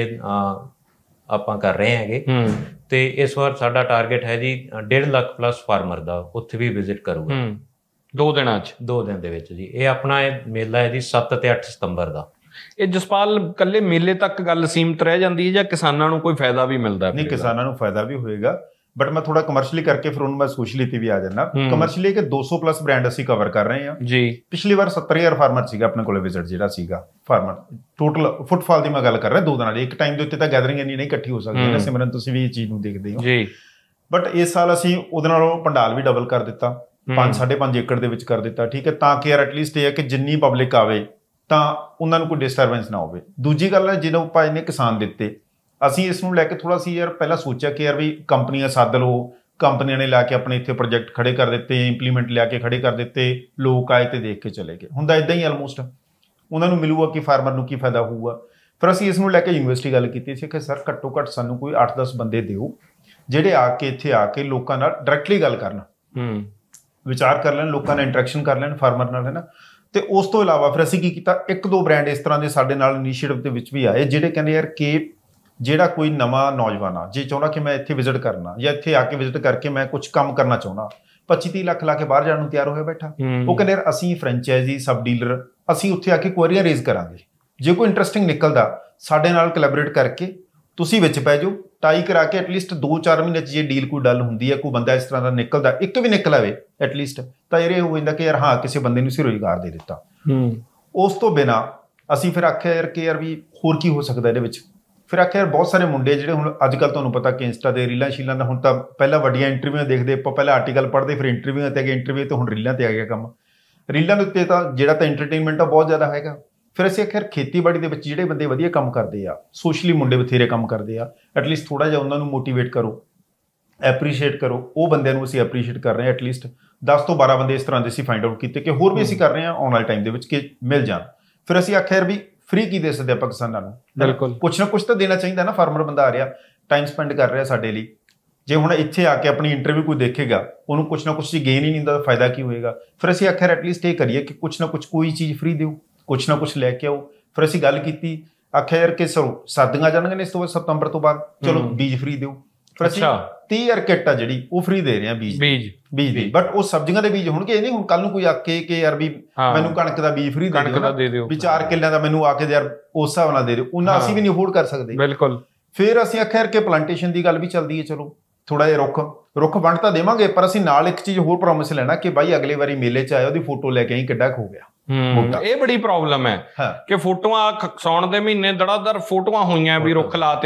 ਆਪਾਂ ਕਰ ਰਹੇ ਹੈਗੇ, ਤੇ ਇਸ ਵਾਰ ਸਾਡਾ ਟਾਰਗੇਟ ਹੈ ਜੀ 1.5 ਲੱਖ+ ਫਾਰਮਰ ਦਾ ਉੱਥੇ ਵੀ ਵਿਜ਼ਿਟ ਕਰੂਗਾ 2 ਦਿਨਾਂ 'ਚ। 2 ਦਿਨ ਦੇ ਵਿੱਚ ਜੀ। ਇਹ ਆਪਣਾ ਮੇਲਾ ਹੈ ਜੀ 7 ਤੇ 8 ਸਤੰਬਰ ਦਾ। ਇਹ ਜਸਪਾਲ ਇਕੱਲੇ ਮੇਲੇ ਤੱਕ ਗੱਲ ਸੀਮਤ ਰਹਿ ਜਾਂਦੀ ਹੈ ਜਾਂ ਕਿਸਾਨਾਂ ਨੂੰ ਕੋਈ ਫਾਇਦਾ ਵੀ ਮਿਲਦਾ? ਨਹੀਂ, ਕਿਸਾਨਾਂ ਨੂੰ ਫਾਇਦਾ ਵੀ ਹੋਏਗਾ, ਬਟ ਮੈਂ ਥੋੜਾ ਕਮਰਸ਼ਲੀ ਕਰਕੇ ਫਿਰ ਉਹਨੂੰ ਮੈਂ ਸੋਸ਼ਲੀ ਤੇ ਵੀ ਆ ਜਾਣਾ। ਕਮਰਸ਼ਲੀ ਕਿ 200+ ਬ੍ਰਾਂਡ ਅਸੀਂ ਕਵਰ ਕਰ ਰਹੇ ਹਾਂ ਜੀ। ਪਿਛਲੀ ਵਾਰ 70,000 ਫਾਰਮਰ ਸੀਗਾ ਆਪਣੇ ਕੋਲੇ ਵਿਜ਼ਿਟ ਜਿਹੜਾ ਸੀਗਾ ਫਾਰਮਰ। ਟੋਟਲ ਫੁੱਟਫਾਲ ਦੀ ਮੈਂ ਗੱਲ ਕਰ ਰਿਹਾ 2 ਦਿਨਾਂ ਦੀ। ਇੱਕ ਟਾਈਮ ਦੇ ਉੱਤੇ ਤਾਂ ਗੈਦਰਿੰਗ ਇੰਨੀ ਨਹੀਂ ਇਕੱਠੀ ਹੋ ਸਕਦੀ ਨਾ ਸਿਮਰਨ, ਤੁਸੀਂ ਵੀ ਇਹ ਚੀਜ਼ ਨੂੰ ਦੇਖਦੇ ਹੋ ਜੀ। ਬਟ ਇਸ ਸਾਲ ਅਸੀਂ ਉਹਦੇ ਨਾਲੋਂ ਪੰਡਾਲ ਵੀ ਡਬਲ ਕਰ ਦਿੱਤਾ, 5-5.5 ਏਕੜ ਦੇ ਵਿੱਚ ਕਰ ਦਿੱਤਾ, ਠੀਕ ਹੈ, ਤਾਂ ਕਿ ਯਾਰ ਐਟਲੀਸਟ ਇਹ ਹੈ ਕਿ ਜਿੰਨੀ ਪਬਲਿਕ ਆਵੇ ਤਾਂ ਉਹਨਾਂ ਨੂੰ ਕੋਈ ਡਿਸਟਰਬੈਂਸ ਨਾ ਹੋਵੇ। ਦੂਜੀ ਗੱਲ ਹੈ, ਜਿਹਨੂੰ ਆਪਾਂ ਇਹਨੇ ਕਿਸਾਨ ਦਿੱਤੇ, ਅਸੀਂ ਇਸ ਨੂੰ ਲੈ ਕੇ ਥੋੜਾ ਸੀ ਯਾਰ ਪਹਿਲਾਂ ਸੋਚਿਆ ਕਿ ਯਾਰ ਵੀ ਕੰਪਨੀਆਂ ਸੱਦ ਲਓ, ਕੰਪਨੀਆਂ ਨੇ ਲਾ ਕੇ ਆਪਣੇ ਇੱਥੇ ਪ੍ਰੋਜੈਕਟ ਖੜੇ ਕਰ ਦਿੱਤੇ, ਇੰਪਲੀਮੈਂਟ ਲਿਆ ਕੇ ਖੜੇ ਕਰ ਦਿੱਤੇ, ਲੋਕ ਆਏ ਤੇ ਦੇਖ ਕੇ ਚਲੇ ਗਏ। ਹੁੰਦਾ ਇਦਾਂ ਹੀ ਆਲਮੋਸਟ ਉਹਨਾਂ ਨੂੰ ਮਿਲੂਗਾ ਕਿ ਫਾਰਮਰ ਨੂੰ ਕੀ ਫਾਇਦਾ ਹੋਊਗਾ। ਫਿਰ ਅਸੀਂ ਇਸ ਨੂੰ ਲੈ ਕੇ ਯੂਨੀਵਰਸਿਟੀ ਗੱਲ ਕੀਤੀ ਸੀ ਕਿ ਸਰ ਘੱਟੋ ਘੱਟ ਸਾਨੂੰ ਕੋਈ 8-10 ਬੰਦੇ ਦਿਓ ਜਿਹੜੇ ਆ ਕੇ ਇੱਥੇ ਆ ਕੇ ਲੋਕਾਂ ਨਾਲ ਡਾਇਰੈਕਟਲੀ ਗੱਲ ਕਰਨ, ਵਿਚਾਰ ਕਰ ਲੈਣ, ਲੋਕਾਂ ਨਾਲ ਇੰਟਰੈਕਸ਼ਨ ਕਰ ਲੈਣ ਫਾਰਮਰ ਨਾਲ, ਹੈ ਨਾ। ਤੇ ਉਸ ਤੋਂ ਇਲਾਵਾ ਫਿਰ ਅਸੀਂ ਕੀ ਕੀਤਾ, 1-2 ਬ੍ਰਾਂਡ ਇਸ ਤਰ੍ਹਾਂ ਦੇ ਸਾਡੇ ਨਾਲ ਇਨੀਸ਼ੀਏਟਿਵ ਦੇ ਵਿੱਚ ਵੀ ਆਏ ਜਿਹੜੇ ਕਹਿੰਦੇ ਯਾਰ ਕਿ ਜਿਹੜਾ ਕੋਈ ਨਵਾਂ ਨੌਜਵਾਨ ਆ ਜੇ ਚਾਹੁੰਦਾ ਕਿ ਮੈਂ ਇੱਥੇ ਵਿਜ਼ਿਟ ਕਰਨਾ ਜਾਂ ਇੱਥੇ ਆ ਕੇ ਵਿਜ਼ਿਟ ਕਰਕੇ ਮੈਂ ਕੁਝ ਕੰਮ ਕਰਨਾ ਚਾਹੁੰਦਾ, 25-30 ਲੱਖ ਲਾ ਕੇ ਬਾਹਰ ਜਾਣ ਨੂੰ ਤਿਆਰ ਹੋਇਆ ਬੈਠਾ। ਉਹ ਕਹਿੰਦੇ ਯਾਰ ਅਸੀਂ ਫਰੈਂਚਾਈਜ਼ੀ ਸਬ ਡੀਲਰ ਅਸੀਂ ਉੱਥੇ ਆ ਕੇ ਕੁਐਰੀਆਂ ਰੇਜ਼ ਕਰਾਂਗੇ, ਜੇ ਕੋਈ ਇੰਟਰਸਟਿੰਗ ਨਿਕਲਦਾ ਸਾਡੇ ਨਾਲ ਕੋਲੈਬੋਰੇਟ ਕਰਕੇ ਤੁਸੀਂ ਵਿੱਚ ਪੈ ਜਾਓ, ਟਾਈ ਕਰਾ ਕੇ ਐਟਲੀਸਟ 2-4 ਮਹੀਨੇ 'ਚ ਜੇ ਡੀਲ ਕੋਈ ਡਲ ਹੁੰਦੀ ਹੈ, ਕੋਈ ਬੰਦਾ ਇਸ ਤਰ੍ਹਾਂ ਦਾ ਨਿਕਲਦਾ, ਇੱਕ ਵੀ ਨਿਕਲ ਆਵੇ ਐਟਲੀਸਟ, ਤਾਂ ਇਹ ਹੋ ਜਾਂਦਾ ਕਿ ਯਾਰ ਹਾਂ ਕਿਸੇ ਬੰਦੇ ਨੂੰ ਅਸੀਂ ਰੁਜ਼ਗਾਰ ਦੇ ਦਿੱਤਾ। ਉਸ ਤੋਂ ਬਿਨਾਂ ਅਸੀਂ ਫਿਰ ਆਖਿਆ ਯਾਰ ਕਿ ਯਾਰ ਵੀ ਹੋਰ ਕੀ ਹੋ ਸਕਦਾ ਇਹਦੇ ਵਿੱਚ। ਫਿਰ ਆਖਿਆ ਯਾਰ ਬਹੁਤ ਸਾਰੇ ਮੁੰਡੇ ਜਿਹੜੇ ਹੁਣ ਅੱਜ ਕੱਲ੍ਹ ਤੁਹਾਨੂੰ ਪਤਾ ਕਿ ਇੰਸਟਾ ਦੇ ਰੀਲਾਂ ਸ਼ੀਲਾਂ ਦਾ ਹੁਣ ਤਾਂ ਪਹਿਲਾਂ ਵੱਡੀਆਂ ਇੰਟਰਵਿਊਆਂ ਦੇਖਦੇ ਆਪਾਂ, ਪਹਿਲਾਂ ਆਰਟੀਕਲ ਪੜ੍ਹਦੇ, ਫਿਰ ਇੰਟਰਵਿਊਆਂ ਤੇ ਅੱਗੇ ਇੰਟਰਵਿਊ ਤੇ ਹੁਣ ਰੀਲਾਂ ਤੇ ਆ ਗਿਆ ਕੰਮ। ਰੀਲਾਂ ਦੇ ਉੱਤੇ ਤਾਂ ਜਿਹੜਾ ਤਾਂ ਐਂਟਰਟੇਨਮੈਂਟ ਆ ਬਹੁਤ ਜ਼ਿਆਦਾ ਹੈਗਾ। ਫਿਰ ਅਸੀਂ ਆਖਿਆ ਖੇਤੀਬਾੜੀ ਦੇ ਵਿੱਚ ਜਿਹੜੇ ਬੰਦੇ ਵਧੀਆ ਕੰਮ ਕਰਦੇ ਆ, ਸੋਸ਼ਲੀ ਮੁੰਡੇ ਬਥੇਰੇ ਕੰਮ ਕਰਦੇ ਆ, ਐਟਲੀਸਟ ਥੋੜ੍ਹਾ ਜਿਹਾ ਉਹਨਾਂ ਨੂੰ ਮੋਟੀਵੇਟ ਕਰੋ, ਐਪਰੀਸ਼ੀਏਟ ਕਰੋ। ਉਹ ਬੰਦਿਆਂ ਨੂੰ ਅਸੀਂ ਐਪਰੀਸ਼ੀਏਟ ਕਰ ਰਹੇ ਹਾਂ। ਐਟਲੀਸਟ 10 ਤੋਂ 12 ਬੰਦੇ ਇਸ ਤਰ੍ਹਾਂ ਦੇ ਅਸੀਂ ਫਾਈਂਡ ਆਊਟ ਕੀਤੇ ਕਿ ਹੋਰ ਵੀ ਅਸੀਂ ਕਰ ਰਹੇ ਹਾਂ ਆਉਣ ਵਾਲੇ ਟਾਈਮ ਦੇ ਵਿੱਚ ਕਿ ਮਿਲ ਜਾਣ। ਫਿਰ ਅਸੀਂ ਆਖਿਆ ਯਾਰ ਵੀ ਫ੍ਰੀ ਕੀ ਦੇ ਸਕਦੇ ਆਪਾਂ ਕਿਸਾਨਾਂ ਨੂੰ, ਬਿਲਕੁਲ ਕੁਛ ਨਾ ਕੁਛ ਤਾਂ ਦੇਣਾ ਚਾਹੀਦਾ ਨਾ। ਫਾਰਮਰ ਬੰਦਾ ਆ ਰਿਹਾ, ਟਾਈਮ ਸਪੈਂਡ ਕਰ ਰਿਹਾ ਸਾਡੇ ਲਈ, ਜੇ ਹੁਣ ਇੱਥੇ ਆ ਕੇ ਆਪਣੀ ਇੰਟਰਵਿਊ ਕੋਈ ਦੇਖੇਗਾ ਉਹਨੂੰ ਕੁਛ ਨਾ ਕੁਛ ਗੇਨ ਹੀ ਨਹੀਂ ਹੁੰਦਾ, ਫਾਇਦਾ ਕੀ ਹੋਏਗਾ। ਫਿਰ ਅਸੀਂ ਆਖਿਆ ਐਟਲੀਸਟ ਇਹ ਕਰੀਏ ਕਿ ਕੁਛ ਨਾ ਕੁਛ ਕੋਈ ਚੀਜ਼ ਫ੍ਰੀ ਦਿਓ, ਕੁਛ ਨਾ ਕੁਛ ਲੈ ਕੇ ਆਓ। ਫਿਰ ਅਸੀਂ ਗੱਲ ਕੀਤੀ, ਆਖਿਆ ਯਾਰ ਕਿ ਸਰਦੀਆਂ ਜਾਣਗੇ ਨੇ ਇਸ ਤੋਂ ਬਾਅਦ ਸਤੰਬਰ ਤੋਂ ਬਾਅਦ, ਚਲੋ ਬੀਜ ਫ੍ਰੀ ਦਿਓ। ਫਿਰ ਅਸੀਂ 30,000 ਕਿੱਟ ਆ ਜਿਹੜੀ ਉਹ ਫ੍ਰੀ ਦੇ ਰਹੇ ਹਾਂ ਬੀਜ ਦੀ। ਬਟ ਉਹ ਸਬਜ਼ੀਆਂ ਦੇ ਬੀਜ ਹੋਣਗੇ, ਇਹ ਨਹੀਂ ਹੁਣ ਕੱਲ ਨੂੰ ਕੋਈ ਆਕੇ ਕਿ ਯਾਰ ਵੀ ਮੈਨੂੰ ਕਣਕ ਦਾ ਬੀਜ ਫ੍ਰੀ ਦੇ ਦਿਓ, ਵੀ 4 ਕਿੱਲਿਆਂ ਦਾ ਮੈਨੂੰ ਆ ਕੇ ਯਾਰ ਉਸ ਹਿਸਾਬ ਨਾਲ ਦੇ ਦਿਓ, ਉਹਨਾਂ ਅਸੀਂ ਵੀ ਨਹੀਂ ਅਫੋਰਡ ਕਰ ਸਕਦੇ। ਬਿਲਕੁਲ। ਫਿਰ ਅਸੀਂ ਆਖਿਆ ਯਾਰ ਕਿ ਪਲਾਂਟੇਸ਼ਨ ਦੀ ਗੱਲ ਵੀ ਚੱਲਦੀ ਹੈ, ਚਲੋ ਥੋੜਾ ਜਿਹਾ ਰੁੱਖ ਵੰਡ ਤਾਂ ਦੇਵਾਂਗੇ, ਪਰ ਅਸੀਂ ਨਾਲ ਇੱਕ ਚੀਜ਼ ਹੋਰ ਪ੍ਰੋਮਿਸ ਲੈਣਾ ਕਿ ਬਾਈ ਅਗਲੇ ਵਾਰੀ ਮੇਲੇ 'ਚ ਆਇਆ ਉਹਦੀ ਫੋਟੋ ਲੈ ਕੇ ਆਈ ਕਿੱਡਾ ਖੋ ਗਿਆ। ਇਹ ਬੜੀ ਪ੍ਰੋਬਲਮ ਹੈ ਕਿ ਫੋਟੋਆਂ ਸਾਉਣ ਦੇ ਮਹੀਨੇ ਦੜਾਦਰ ਫੋਟੋਆਂ ਹੋਈਆਂ ਵੀ ਰੁੱਖ ਲਾਤੇ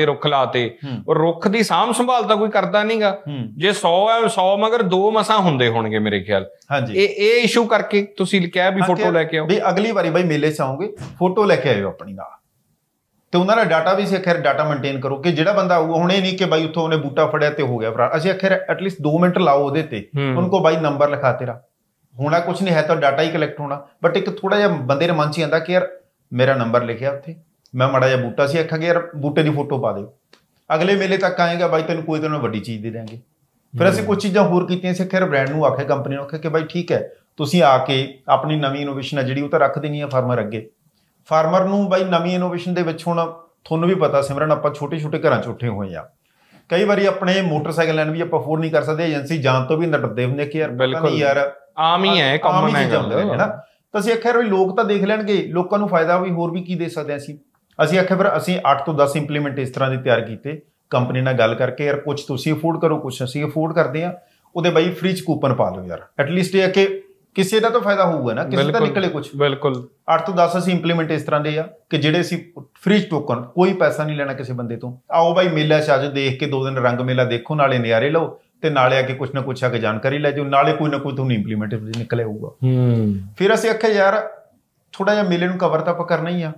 ਰੁੱਖ ਦੀ ਸਾਂਭ ਸੰਭਾਲ ਤਾਂ ਕੋਈ ਕਰਦਾ ਨਹੀਂਗਾ। ਜੇ 100 ਹੈ 100 ਮਗਰ 2 ਮਸਾਂ ਹੁੰਦੇ ਹੋਣਗੇ ਮੇਰੇ ਖਿਆਲ। ਇਹ ਇਸ਼ੂ ਕਰਕੇ ਤੁਸੀਂ ਕਿਹਾ ਵੀ ਫੋਟੋ ਲੈ ਕੇ ਆਓ, ਵੀ ਅਗਲੀ ਵਾਰੀ ਬਾਈ ਮੇਲੇ 'ਚ ਆਓਗੇ ਫੋਟੋ ਲੈ ਕੇ ਆਇਓ ਆਪਣੀ ਨਾਲ। ਤੇ ਉਹਨਾਂ ਦਾ ਡਾਟਾ ਵੀ ਅਸੀਂ ਆਖਿਰ ਡਾਟਾ ਮੇਨਟੇਨ ਕਰੋ ਕਿ ਜਿਹੜਾ ਬੰਦਾ ਆਊਗਾ, ਹੁਣ ਇਹ ਨਹੀਂ ਕਿ ਬਾਈ ਉੱਥੋਂ ਉਹਨੇ ਬੂਟਾ ਫੜਿਆ ਤੇ ਹੋ ਗਿਆ ਫਰਾਡ। ਅਸੀਂ ਆਖਿਰ ਐਟਲੀਸਟ 2 ਮਿੰਟ ਲਾਓ ਉਹਦੇ ਤੇ, ਉਹਨਾਂ ਕੋ ਬਾਈ ਨੰਬਰ ਲਿਖਾ ਤੇਰਾ, ਹੋਣਾ ਕੁਛ ਨਹੀਂ ਹੈ ਤਾਂ ਡਾਟਾ ਹੀ ਕਲੈਕਟ ਹੋਣਾ। ਬਟ ਇੱਕ ਥੋੜਾ ਜਿਹਾ ਬੰਦੇ ਦੇ ਮਨ 'ਚ ਆਉਂਦਾ ਕਿ ਯਾਰ ਮੇਰਾ ਨੰਬਰ ਲਿਖਿਆ ਉੱਥੇ, ਮੈਂ ਮਾੜਾ ਜਿਹਾ ਬੂਟਾ ਸੀ, ਆਖਾਂਗੇ ਯਾਰ ਬੂਟੇ ਦੀ ਫੋਟੋ ਪਾ ਦਿਓ, ਅਗਲੇ ਮੇਲੇ ਤੱਕ ਆਏਗਾ ਬਾਈ ਤੈਨੂੰ ਕੋਈ ਤੈਨੂੰ ਵੱਡੀ ਚੀਜ਼ ਦੇ ਦਿਆਂਗੇ। ਫਿਰ ਅਸੀਂ ਕੁਛ ਚੀਜ਼ਾਂ ਹੋਰ ਕੀਤੀਆਂ ਸੀ, ਆਖਿਰ ਬ੍ਰਾਂਡ ਨੂੰ ਆਖਿਆ, ਕੰਪਨੀ ਨੂੰ ਆਖਿਆ ਕਿ ਬਾਈ ਠੀਕ ਹੈ ਤੁਸੀਂ ਆ ਕੇ ਆਪਣੀ ਨਵੀਂ ਇਨੋਵੇਸ਼ਨ ਹੈ ਜਿਹੜੀ ਉਹ ਤਾਂ ਰੱਖ ਦੇਣੀ ਹੈ ਫਾਰਮਰ ਅੱਗੇ। ਫਾਰਮਰ ਨੂੰ ਬਾਈ ਨਵੀਂ ਇਨੋਵੇਸ਼ਨ ਦੇ ਵਿੱਚ ਹੁਣ ਤੁਹਾਨੂੰ ਵੀ ਪਤਾ ਸਿਮਰਨ, ਆਪਾਂ ਛੋਟੇ ਛੋਟੇ ਘਰਾਂ 'ਚ ਉੱਠੇ ਹੋਏ ਆ, ਕਈ ਵਾਰੀ ਆਪਣੇ ਮੋਟਰਸਾਈਕਲ ਲੈਣ ਵੀ ਆਪਾਂ ਅਫੋਰਡ ਨਹੀਂ ਕਰ ਸਕਦੇ, ਏਜੰਸੀ ਜਾਣ ਤੋਂ ਵੀ ਡਰਦੇ ਹੁੰਦੇ ਕਿ ਯਾਰ ਪਤਾ ਨਹੀਂ ਯਾਰ ਆਮ ਹੀ ਹੈ, ਕਾਮਨ ਹੈ ਨਾ। ਤਾਂ ਅਸੀਂ ਆਖਿਆ ਵੀ ਲੋਕ ਤਾਂ ਦੇਖ ਲੈਣਗੇ, ਲੋਕਾਂ ਨੂੰ ਫਾਇਦਾ ਵੀ ਹੋਰ ਵੀ ਕੀ ਦੇ ਸਕਦੇ ਅਸੀਂ ਆਖਿਆ ਫਿਰ ਅਸੀਂ 8 ਤੋਂ 10 ਇੰਪਲੀਮੈਂਟ ਇਸ ਤਰ੍ਹਾਂ ਦੇ ਤਿਆਰ ਕੀਤੇ ਕੰਪਨੀ ਨਾਲ ਗੱਲ ਕਰਕੇ, ਯਾਰ ਕੁਛ ਤੁਸੀਂ ਅਫੋਰਡ ਕਰੋ, ਕੁਛ ਅਸੀਂ ਅਫੋਰਡ ਕਰਦੇ ਹਾਂ, ਉਹਦੇ ਬਾਈ ਫ੍ਰੀ 'ਚ ਕੂਪਨ ਪਾ ਲਓ ਯਾਰ, ਐਟਲੀਸਟ ਇਹ ਹੈ ਕਿ ਕਿਸੇ ਦਾ ਤਾਂ ਫਾਇਦਾ ਹੋਊਗਾ ਨਾ, ਕਿਸੇ ਦਾ ਨਿਕਲੇ ਕੁਛ। ਬਿਲਕੁਲ 8 ਤੋਂ 10 ਅਸੀਂ ਇੰਪਲੀਮੈਂਟ ਇਸ ਤਰ੍ਹਾਂ ਦੇ ਆ ਕਿ ਜਿਹੜੇ ਅਸੀਂ ਫ੍ਰੀ ਟੋਕਨ, ਕੋਈ ਪੈਸਾ ਨਹੀਂ ਲੈਣਾ ਕਿਸੇ ਬੰਦੇ ਤੋਂ, ਆਓ ਬਾਈ ਮੇਲਾ 'ਚ ਆ ਜਾਓ, ਦੇਖ ਕੇ 2 ਦਿਨ ਰੰਗ ਮੇਲਾ ਦੇਖੋ, ਨਾਲੇ ਨਜ਼ਾਰੇ ਲਓ ਤੇ ਨਾਲੇ ਆ ਕੇ ਕੁਛ ਨਾ ਕੁਛ ਆ ਕੇ ਜਾਣਕਾਰੀ ਲੈ ਜਾਓ, ਨਾਲੇ ਕੋਈ ਨਾ ਕੋਈ ਤੁਹਾਨੂੰ ਇੰਪਲੀਮੈਂਟ ਨਿਕਲੇ ਹੋਊਗਾ। ਫਿਰ ਅਸੀਂ ਆਖਿਆ ਯਾਰ ਥੋੜਾ ਜਿਹਾ ਮੇਲੇ ਨੂੰ ਕਵਰ ਤਾਂ ਆਪਾਂ ਕਰਨਾ ਹੀ ਆ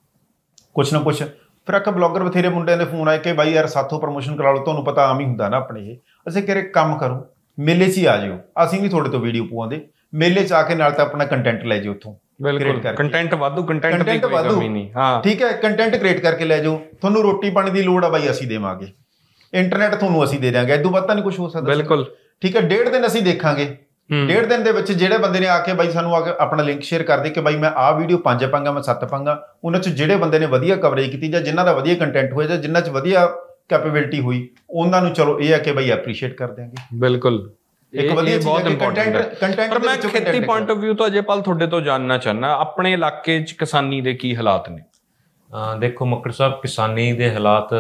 ਕੁਛ ਨਾ ਕੁਛ। ਫਿਰ ਆਖਿਆ ਬਲੌਗਰ ਬਥੇਰੇ ਮੁੰਡਿਆਂ ਦੇ ਫੋਨ ਆਏ ਕਿ ਬਾਈ ਯਾਰ ਸਾਥੋਂ ਪ੍ਰਮੋਸ਼ਨ ਕਰਾ ਲਓ, ਤੁਹਾਨੂੰ ਪਤਾ ਆਮ ਹੀ ਹੁੰਦਾ ਨਾ ਆਪਣੇ ਇਹ। ਅਸੀਂ ਕਿਹਾ ਕੰਮ ਕਰੋ ਮੇਲੇ 'ਚ ਹੀ ਆ ਜਾਓ, ਅਸੀਂ ਵੀ ਤੁਹਾਡੇ ਤੋਂ ਵੀਡੀਓ ਪਵਾਉਂਦੇ, ਮੇਲੇ 'ਚ ਆ ਕੇ ਨਾਲ ਤਾਂ ਆਪਣਾ ਕੰਟੈਂਟ ਲੈ ਜਾਓ ਉੱਥੋਂ। ਬਿਲਕੁਲ ਕੰਟੈਂਟ ਵਾਧੂ, ਕੰਟੈਂਟ ਦੀ ਕੋਈ ਕਮੀ ਨਹੀਂ। ਹਾਂ ਠੀਕ ਹੈ, ਕੰਟੈਂਟ ਕ੍ਰੀਏਟ ਕਰਕੇ ਲੈ ਜਾਓ, ਤੁਹਾਨੂੰ ਰੋਟੀ ਪਾਣੀ ਦੀ ਲੋੜ ਆ ਬਾਈ ਅਸੀਂ ਦੇਵਾਂਗੇ, ਇੰਟਰਨੈਟ ਤੁਹਾਨੂੰ ਅਸੀਂ ਦੇ ਦਿਆਂਗੇ, ਇਦੋਂ ਵੱਧ ਤਾਂ ਨਹੀਂ ਕੁਝ ਹੋ ਸਕਦਾ। ਬਿਲਕੁਲ ਠੀਕ ਹੈ, 1.5 ਦਿਨ ਅਸੀਂ ਦੇਖਾਂਗੇ, 1.5 ਦਿਨ ਦੇ ਵਿੱਚ ਜਿਹੜੇ ਬੰਦੇ ਨੇ ਆ ਕੇ ਬਾਈ ਸਾਨੂੰ ਆ ਕੇ ਆਪਣਾ ਲਿੰਕ ਸ਼ੇਅਰ ਕਰ ਦੇ ਕਿ ਬਾਈ ਮੈਂ ਆਹ ਵੀਡੀਓ 5 ਪਾਂਗਾ, ਮੈਂ 7 ਪਾਂਗਾ, ਉਹਨਾਂ 'ਚ ਜਿਹੜੇ ਬੰਦੇ ਨੇ ਵਧੀਆ ਕਵਰੇਜ ਕੀਤੀ ਜਾਂ ਜਿਨ੍ਹਾਂ ਦਾ ਵਧੀਆ ਕੰਟੈਂਟ ਹੋਇਆ ਜਾਂ ਜਿਨ੍ਹਾਂ 'ਚ ਵਧੀਆ ਕੈਪੇਬਿਲਿਟੀ ਹੋਈ, ਉਹਨਾਂ ਨੂੰ ਚਲੋ ਇਹ ਹੈ ਕਿ ਬਾਈ ਐਪਰੀਸ਼ੀਏਟ ਕਰ ਦਿਆਂਗੇ। ਬਿਲਕੁਲ ਇੱਕ ਵਧੀਆ ਬਹੁਤ ਇੰਪੋਰਟੈਂਟ ਹੈ। ਪਰ ਮੈਂ ਖੇਤੀ ਪੁਆਇੰਟ ਆਫ ਵਿਊ ਤੋਂ ਅਜੇਪਾਲ ਤੁਹਾਡੇ ਤੋਂ ਜਾਣਨਾ ਚਾਹੁੰਦਾ, ਆਪਣੇ ਇਲਾਕੇ 'ਚ ਕਿਸਾਨੀ ਦੇ ਕੀ ਹਾਲਾਤ ਨੇ? ਦੇਖੋ ਮੱਕੜ ਸਾਹਿਬ, ਕਿਸਾਨੀ ਦੇ ਹਾਲਾਤ